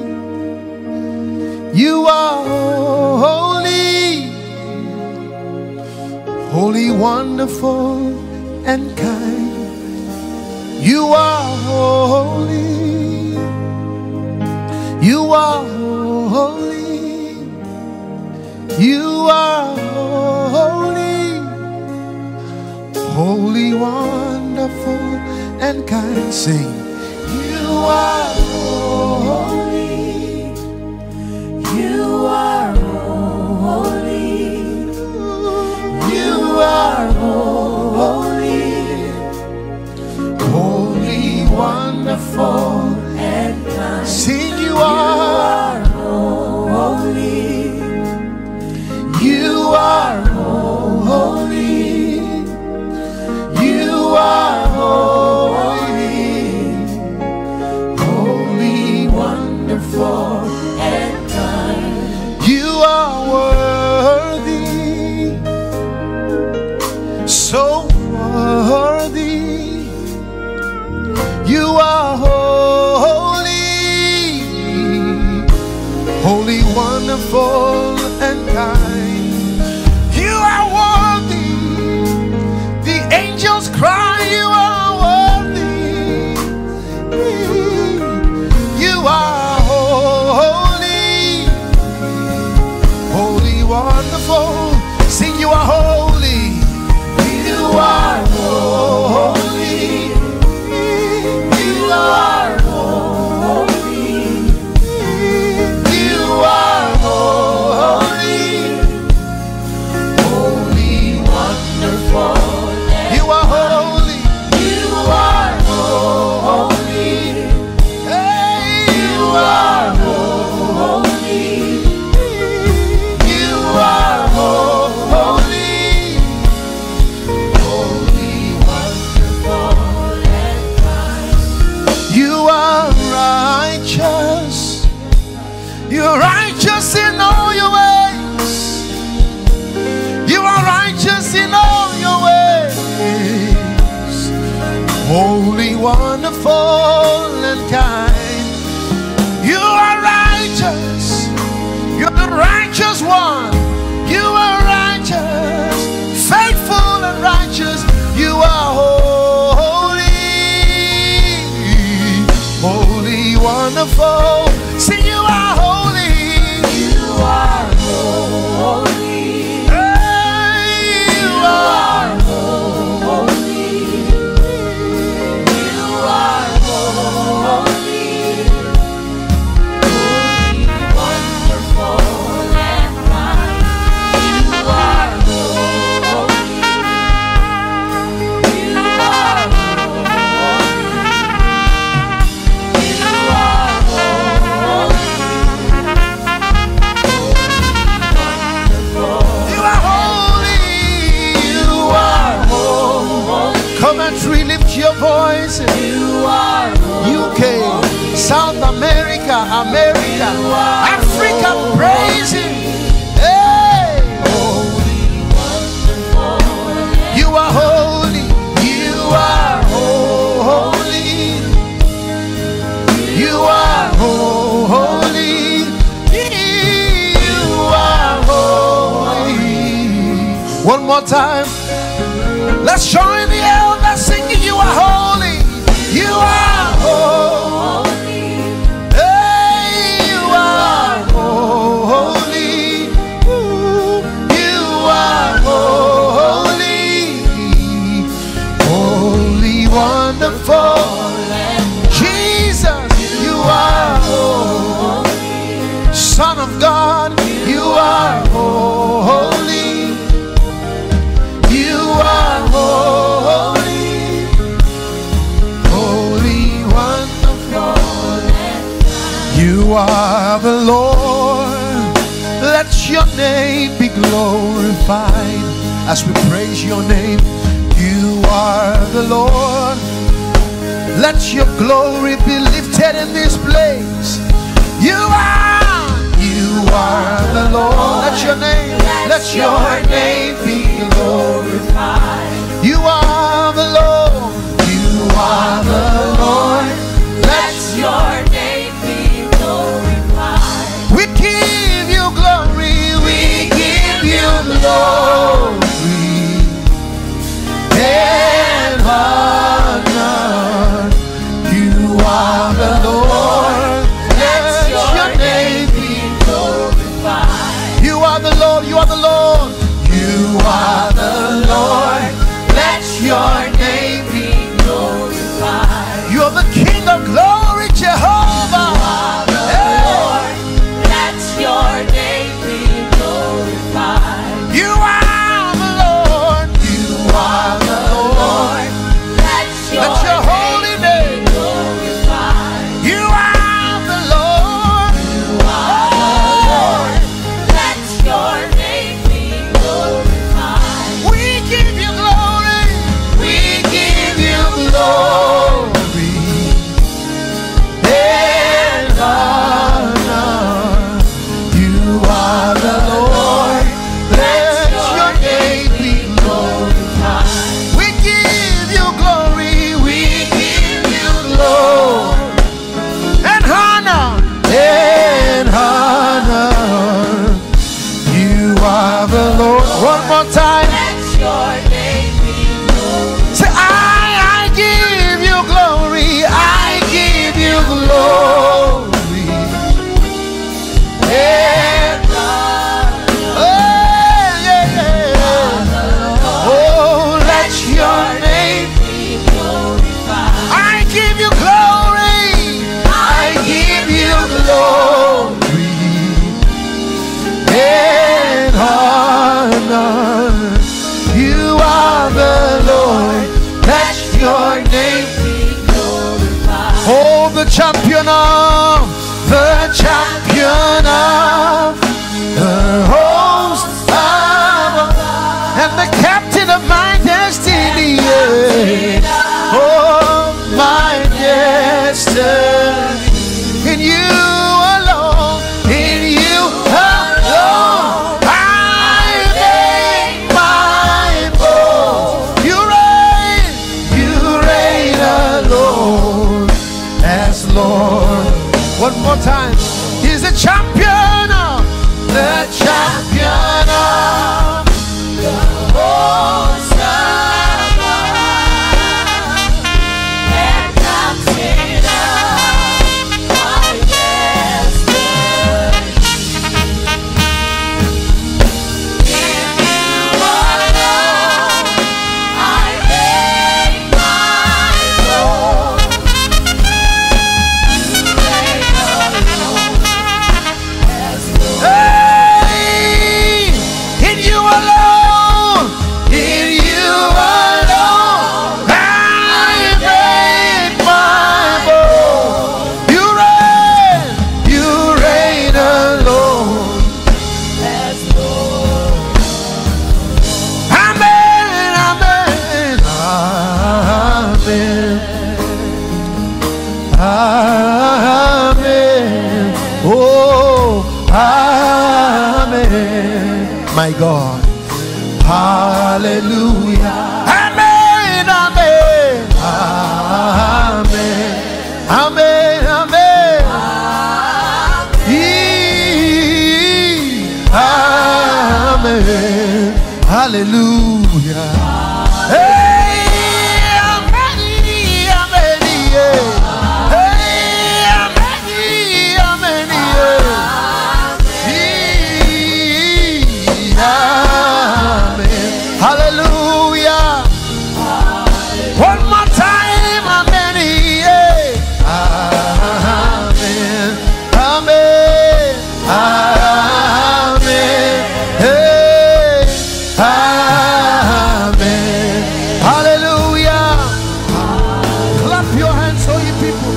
You are holy. Holy, wonderful, and kind. You are holy. You are holy. You are holy. Holy, wonderful, and kind. Sing. You are holy. You are holy. You are holy. Holy, wonderful, and kind. Sing. You are holy. You are holy. You are holy. Holy, wonderful, and kind. You are worthy, so worthy. You are holy, holy, wonderful, and kind. You are worthy. The angels cry, you are worthy. You are holy, holy, wonderful. Sing. You are holy. You are holy. You are holy. You are holy. Holy, wonderful. You are holy. You are holy. Hey, you are holy. You are holy. Holy, wonderful, and kind. You are righteous. You're righteous in all your ways. You are righteous in all your ways. Holy, wonderful, and kind. You are righteous. You're the righteous one. You are righteous, faithful, and righteous. You are holy, holy, wonderful. See, you are holy. You are holy. Hey, you are holy. You are holy. Holy, wonderful, and kind. You are holy. You are holy. You are holy. You are holy. You are holy. Come and lift your voice. You are holy. U K, South America, America, Africa, praise Him. Hey, holy, wonderful. You are holy. You are holy. You are holy. You are holy. One more time. Let's join the elders singing. You are holy. You are holy. Hey, you are holy. You are holy. Holy, wonderful. Jesus, you are holy. Son of God, you are holy. You are holy. Holy, wonderful. You are the Lord. Let your name be glorified as we praise your name. You are the Lord. Let your glory be lifted in this place. You are, you are the Lord. Let your name, let your name be glorified. You are the Lord. You are the Lord. Let your name be glorified. We give you glory. We give you glory and honor. You are the Lord. Let your name be glorified. You are the Lord. You are the Lord. You are the Lord. Let your name be glorified. You are the King of glory, Jehovah. You are the hey. Lord. Let your name be glorified. You are the Lord. You are the Lord. Let your, let your holy name be glorified. You are the Lord. You are the Lord. Let your name be glorified. We give you glory. We give you glory and honor. You are the Lord. Let your name be glorified. We give you glory. We give you glory and honor and honor. You are the Lord. One more time. Let your name be glorified. Say, I, I give you glory. I give you glory and honor. Oh, yeah, yeah. Oh, let your name be glorified. I give you glory. I give you glory and honor. You are the Lord. Let your name be glorified. Oh, the champion of, the champion of the host of, and the captain of my destiny. Yeah. Oh, my destiny. In you alone, in you alone, I make my boast. You reign, you reign alone as Lord. One more time. He's the champion of, the champion of the host of and captain of my destiny. In you alone, I make my boast. You reign alone as Lord. Hey! In you alone, in you alone, I make my boast. You reign, you reign alone as Lord. Amen, amen, amen, amen. Oh, amen. My God. Hallelujah. Amen, amen, amen, amen, amen. Yee, amen. Hallelujah. Hey, amen, amen, yeah. Hey, amen, amen, yeah. Yee, amen. Hallelujah. One more time, amen, yeah. Amen, amen, amen, hey, amen. Hallelujah. Clap your hands, all you people.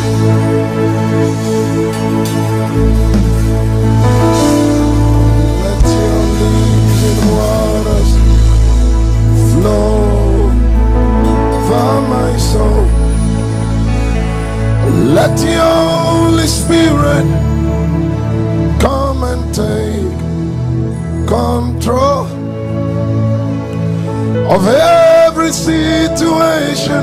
Let your living waters flow for my soul. Let your Holy Spirit of every situation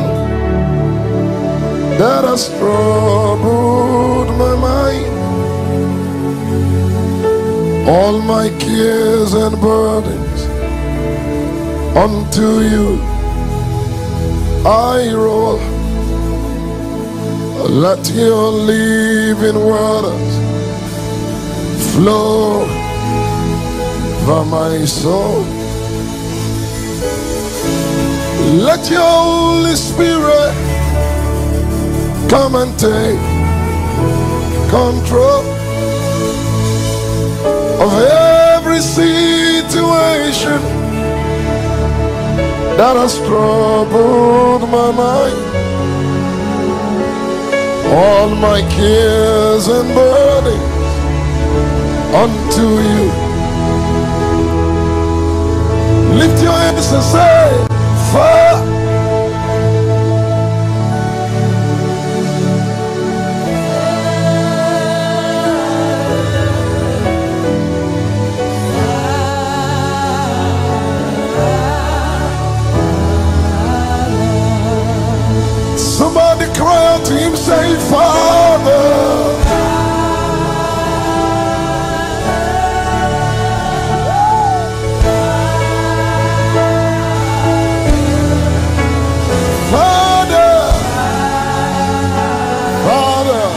that has troubled my mind. All my cares and burdens unto you I roll. Let your living waters flow from my soul. Let your Holy Spirit come and take control of every situation that has troubled my mind. All my cares and burdens unto you. Lift your hands and say, Father. Somebody cry out to him, say, Father. Father. Father.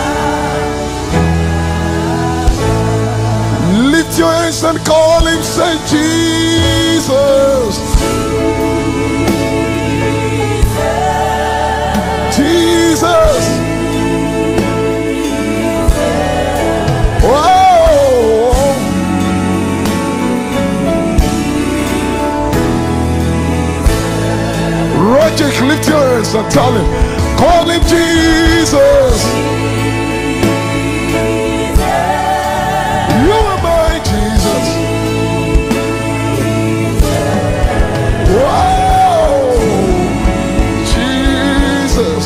Lift your hands and call him, say, Jesus. Jesus. Whoa. Roger, lift your hands and tell him, call him Jesus. You are my Jesus. Whoa. Jesus.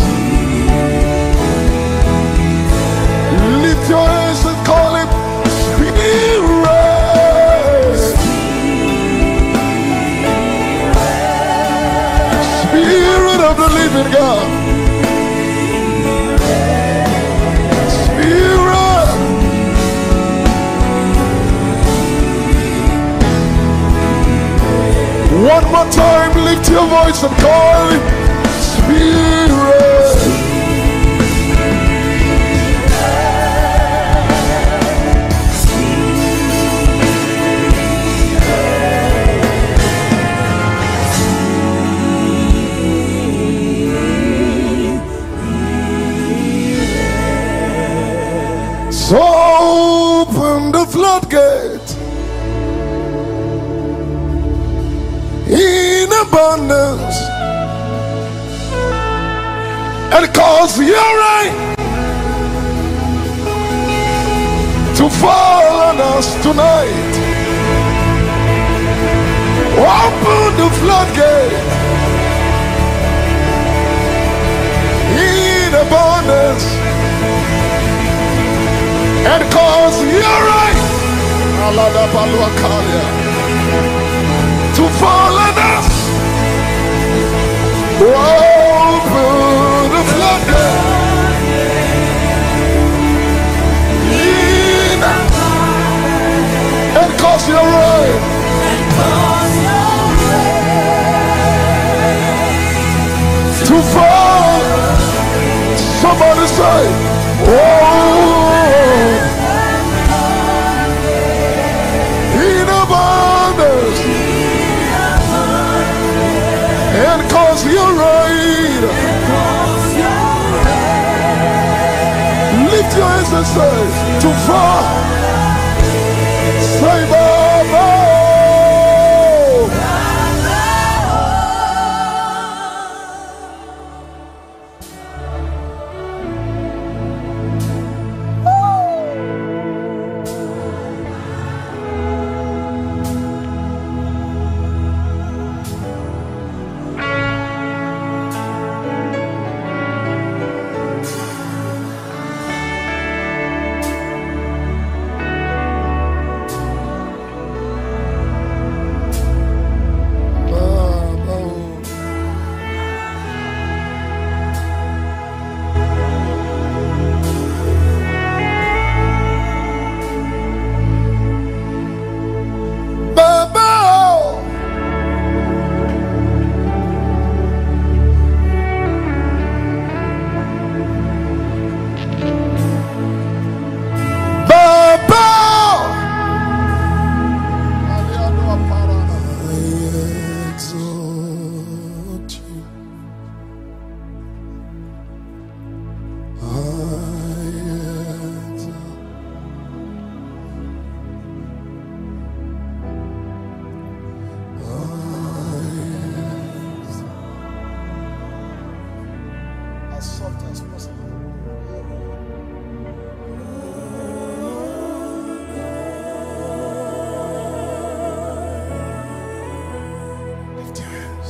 Lift your hands and call him Spirit. Spirit of the living God. Spirit. One more time, lift your voice and call him Spirit. So open the floodgate in abundance and cause your rain to fall on us tonight. Open the floodgate in abundance and cause your rain to fall on us. Open the floodgate in and cause your rain to fall. Somebody say, oh. And cause your rain. Lift your hands and say, to fall. Say, Baba. sweet as possible. Lift your hands.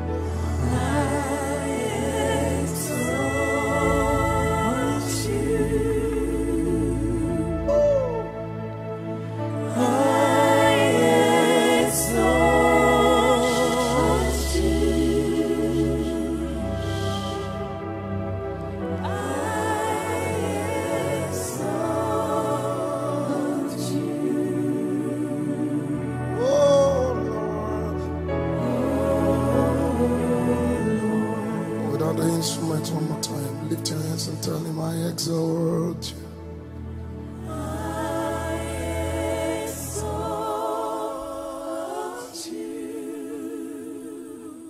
One more time, lift your hands and tell him, I exalt you. I exalt you.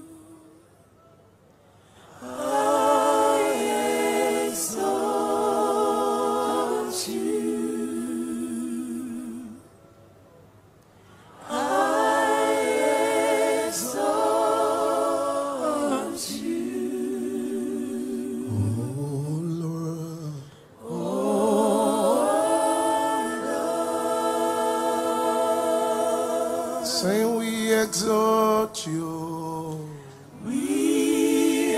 I exalt you. I exalt you. Say we exalt you. We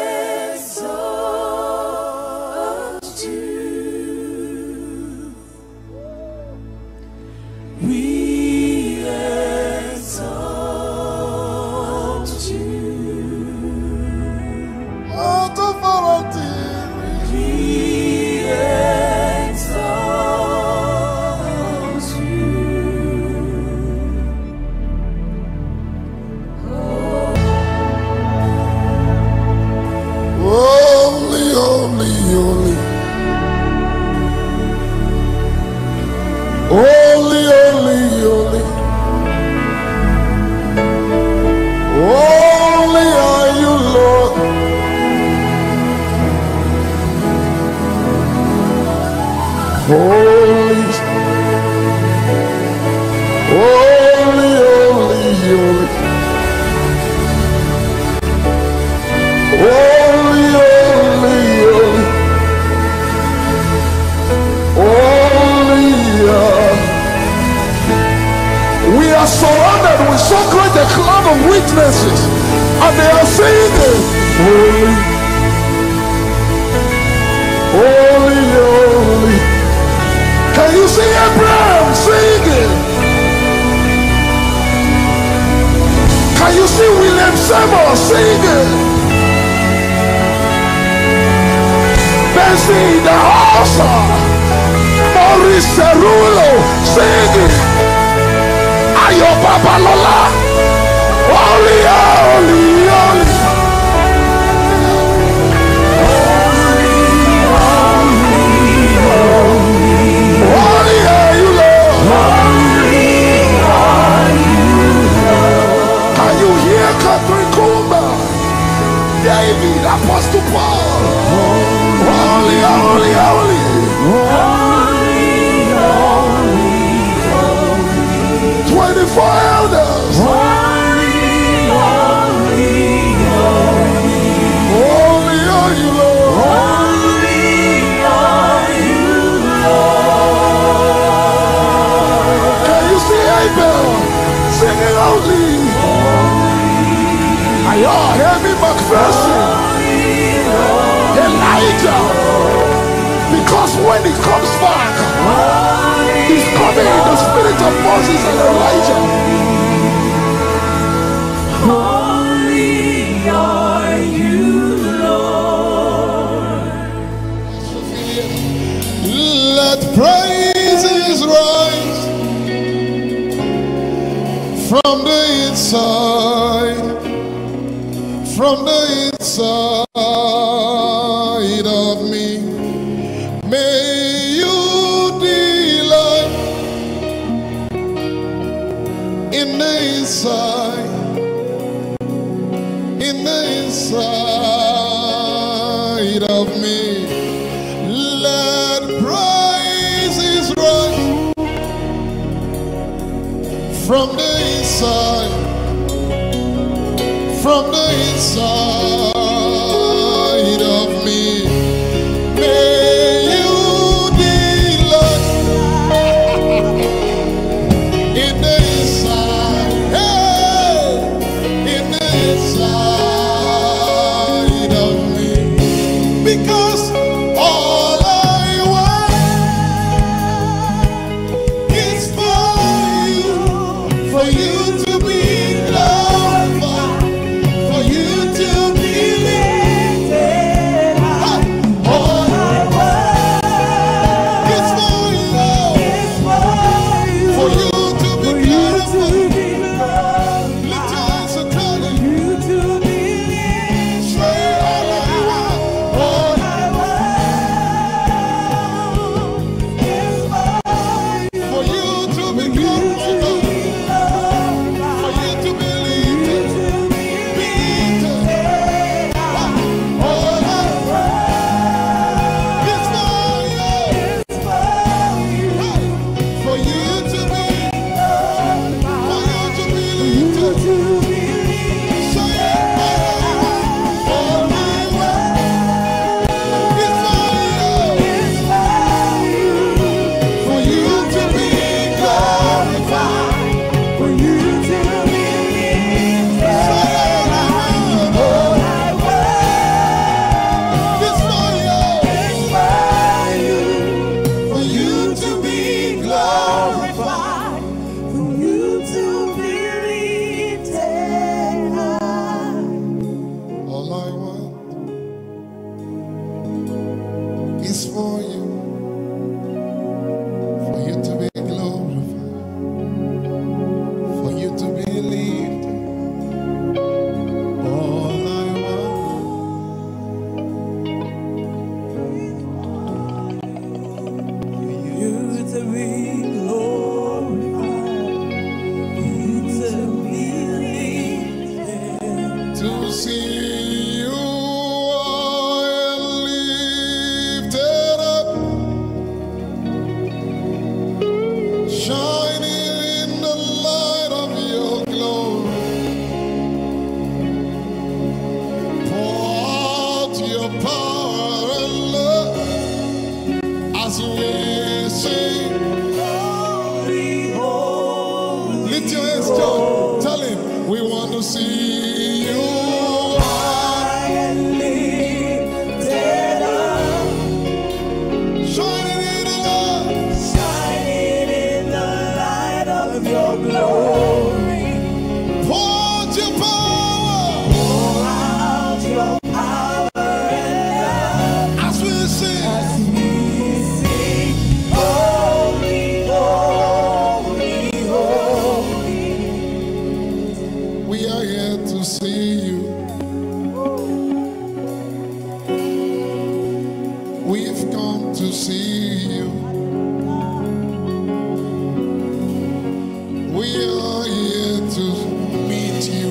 exalt you. We exalt you. Out of our tears. We exalt you. Holy, holy, holy. Holy, holy, holy. Holy are you, Lord. Holy, holy, holy, holy. Holy, holy, holy. Holy, uh, we are surrounded with so great a cloud of witnesses, and they are singing, holy, holy, holy. Can you see Abraham singing? Can you see William Seymour singing? Bessie the Hossa, Maurice Cerulo singing, Ayo Babalola, holy, holy, holy. Holy are you, Lord. Can you hear Catherine Coleman, David, Apostle Paul? Holy, holy, holy. Twenty-four elders. Holy are you, Lord. Can you see Abel singing holy? I hear me McPherson, Elijah, because when he comes back, he's coming in the spirit of Moses and Elijah. Holy are you, Lord. Let praises rise from the inside, from the inside of me. May you delight in the inside, in the inside of me. Let praises rise from the inside, from the inside of me. is for you, for you to be glorified, for you to be lifted. All I want, For you to be glorified, for you to be lifted. to see you high and lifted up, shining in the light of your glory. Pour out your power and love as we sing. Holy, holy, Lift your hands, John. Tell him we want to see you. high and lifted up, Shining in the light. shining in the light of your glory. Pour out your power Pour out your power and as we sing. love as we sing. Holy, holy, holy. We are here to see you. We've come to see you. We are here to meet you.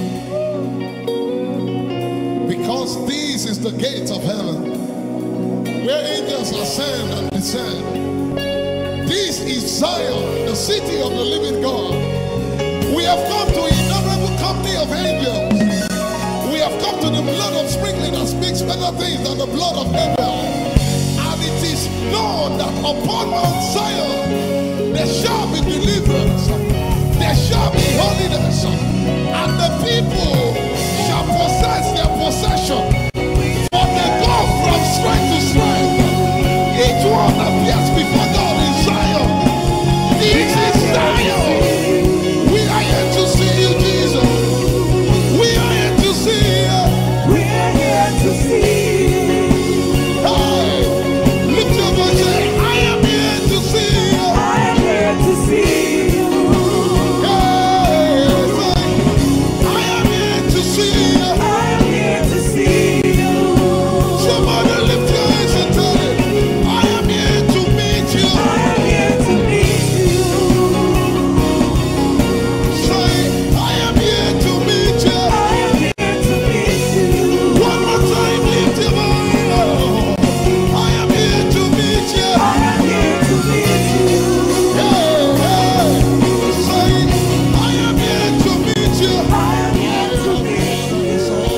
Because this is the gate of heaven, where angels ascend and descend. This is Zion, the city of the living God. We have come to innumerable company of angels. We have come to the blood of sprinkling that speaks better things than the blood of Abel. And it is known that upon Mount Zion there shall be deliverance, there shall be holiness, and the people shall possess their possession. For they go from strength to strength. Each one appears before God in Zion. This is Zion. We are here to see you, Jesus. We are here to see you. We're here to see you. Hey, lift your voice, say, I am here to see you. I am here to see you. Hey, say, I am here to see you. I am here to see you. Somebody lift your hands and tell it. I am here to meet you. I am here to meet you. Say, I am here to meet you. I am here to meet you. One more time, lift your voice. I am here to meet you. I am here to meet you. Hey, hey. Say, I am here to meet you. I am here to meet you.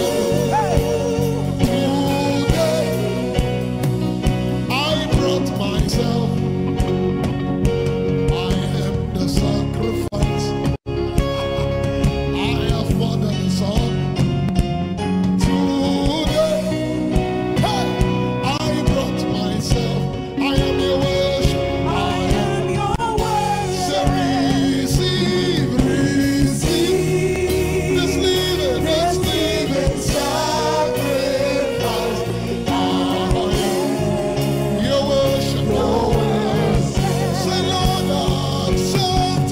Today, I brought myself. I am the sacrifice. I have more than a song. Today, hey, I brought myself. I am your worship. I am your Say, worship. receive, receive this living, this living sacrifice. I am your worship. Say, Lord, accept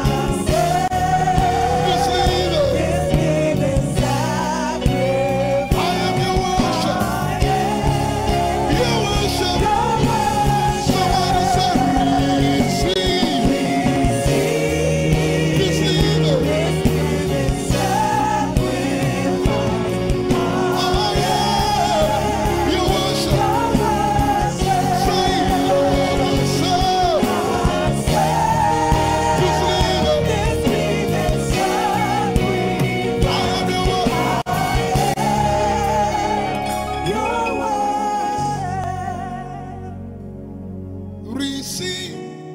this living. I am your worship. Your worship. Somebody say, receive this living. I am your worship. Say, Lord, accept this living. I am your worship. Receive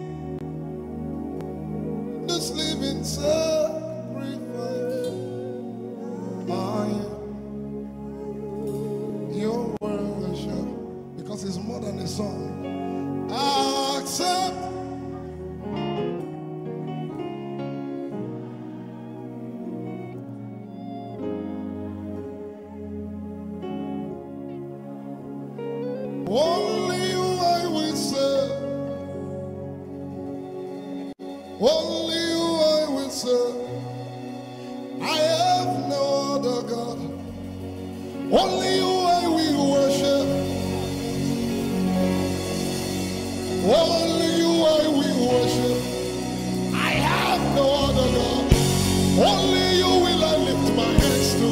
this living sacrifice. I am your worship. Because it's more than a song. Accept. Only you Only you I will worship. Only you I will worship. I have no other God. Only you will I lift my hands to.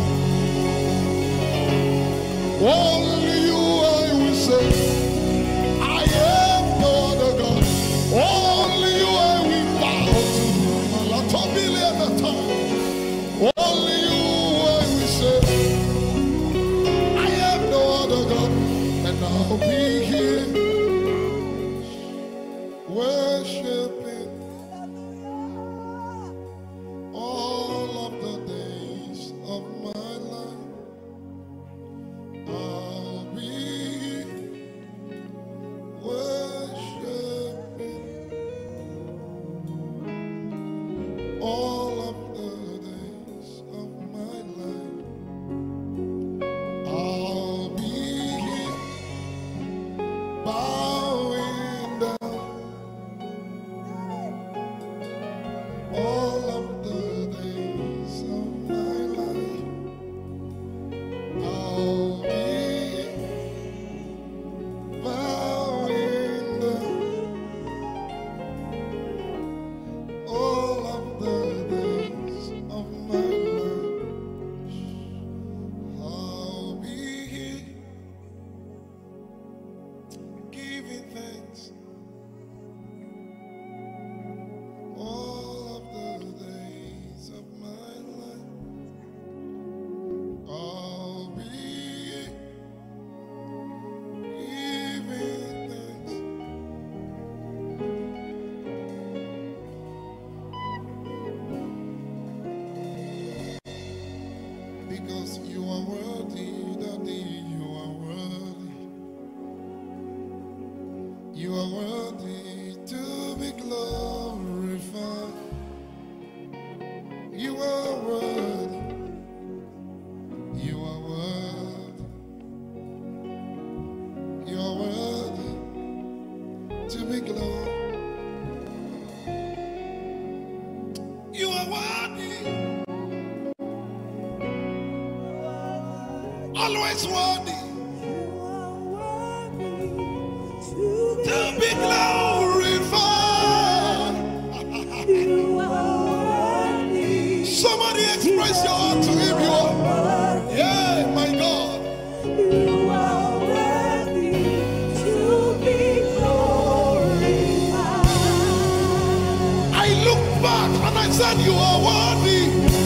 Only you I will say. I have no other God. Only you I will bow to. Not a million at a time. Only you I will say. I have no other God. And I'll be here worshiping all of the days of my life. I'll be worshiping all of the days of my life. I'll be here bowing down all of the days of my life. I'll be bowing down all of the days of my life. I'll be here giving thanks all of the days of my life. I'll be giving thanks. Because you are worthy, Daddy, you are worthy. You are worthy to be glorified. You are worthy. You are worthy. You are worthy to be glorified. You are worthy. Always worthy to be glorified. Somebody express your heart to him. You are, yeah, my God. You are worthy to be glorified. I look back and I said, you are worthy.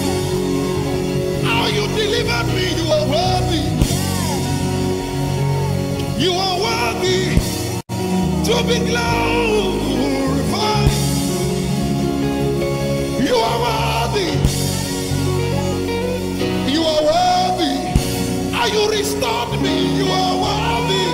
How you delivered me, you are worthy. You are worthy to be glorified. You are worthy. You are worthy. How you restored me, you are worthy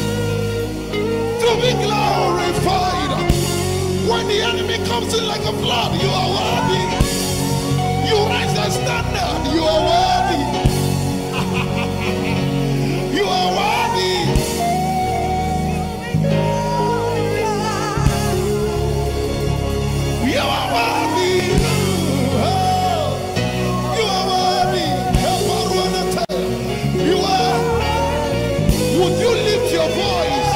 to be glorified. When the enemy comes in like a flood, you are worthy. You raise the standard, you are worthy. You are worthy. You are worthy. Oh, you are worthy. You are. Would you lift your voice?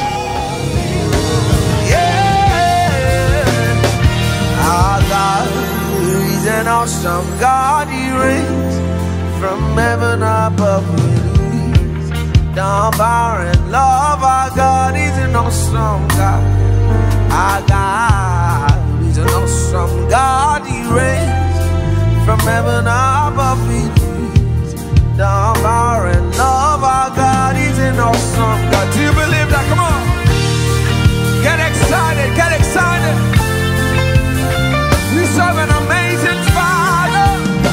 Yeah, our God is an awesome God. He reigns from heaven above. Down power and love. Our God is an awesome God. Our God is an awesome God. He reigns from heaven above. Down power and love. Our God is an awesome God. Do you believe that? Come on. Get excited. Get excited. We serve an amazing Father.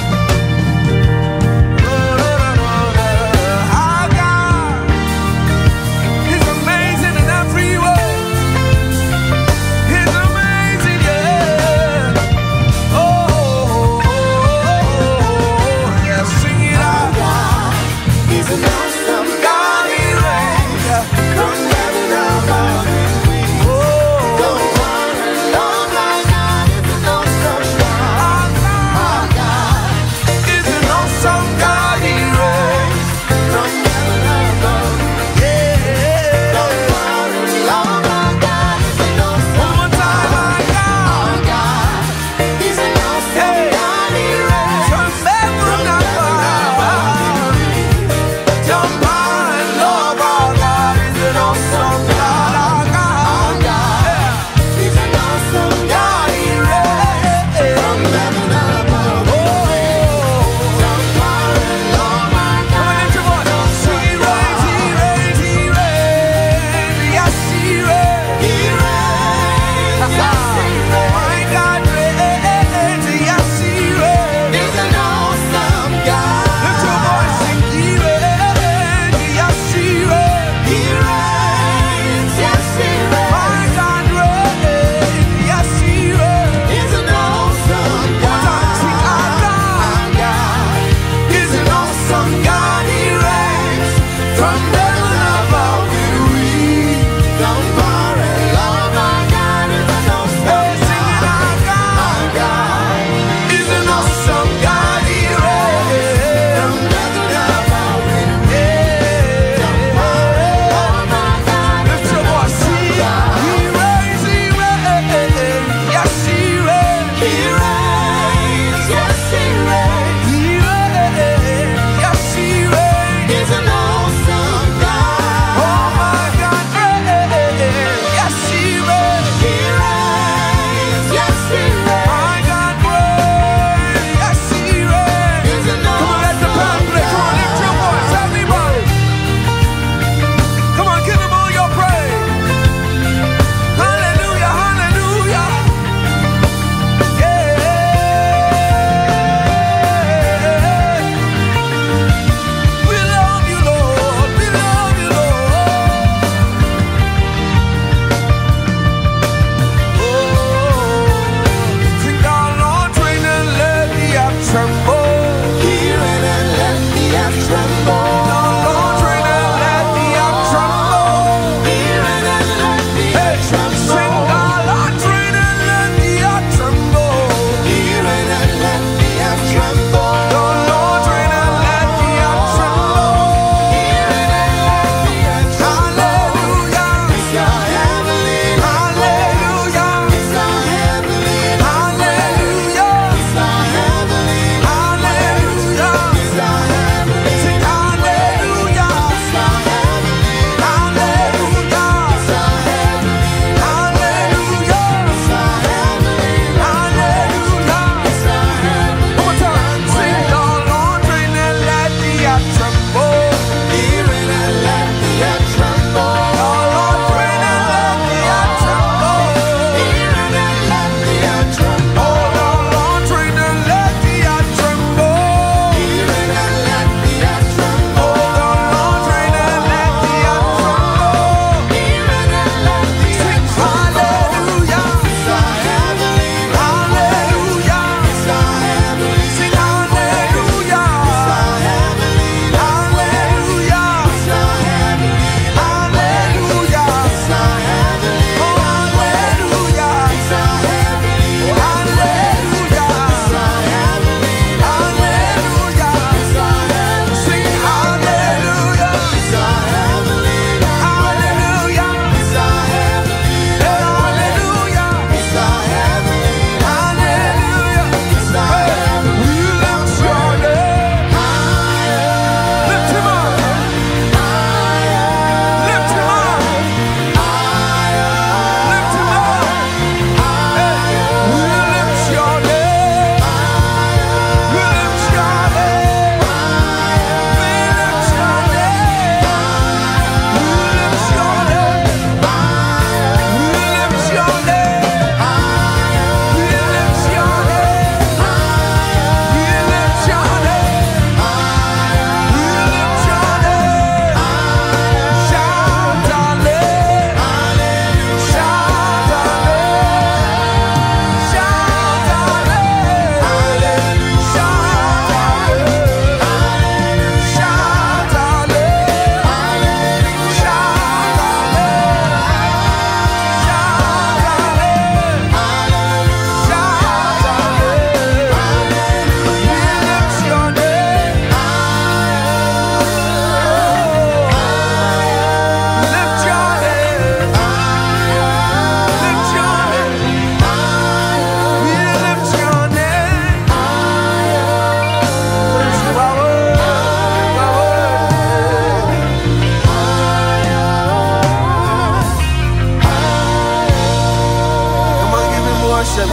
Our God is amazing in every way. He's amazing, yeah. Oh, oh, oh, oh, yeah, sing it out. He's an awesome God. God, He reigns from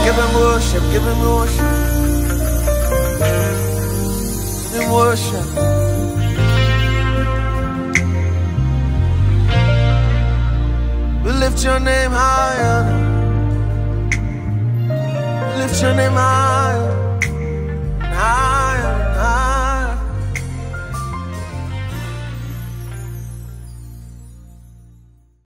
Give him worship, give him worship. Give him worship. We lift your name higher. We lift your name higher.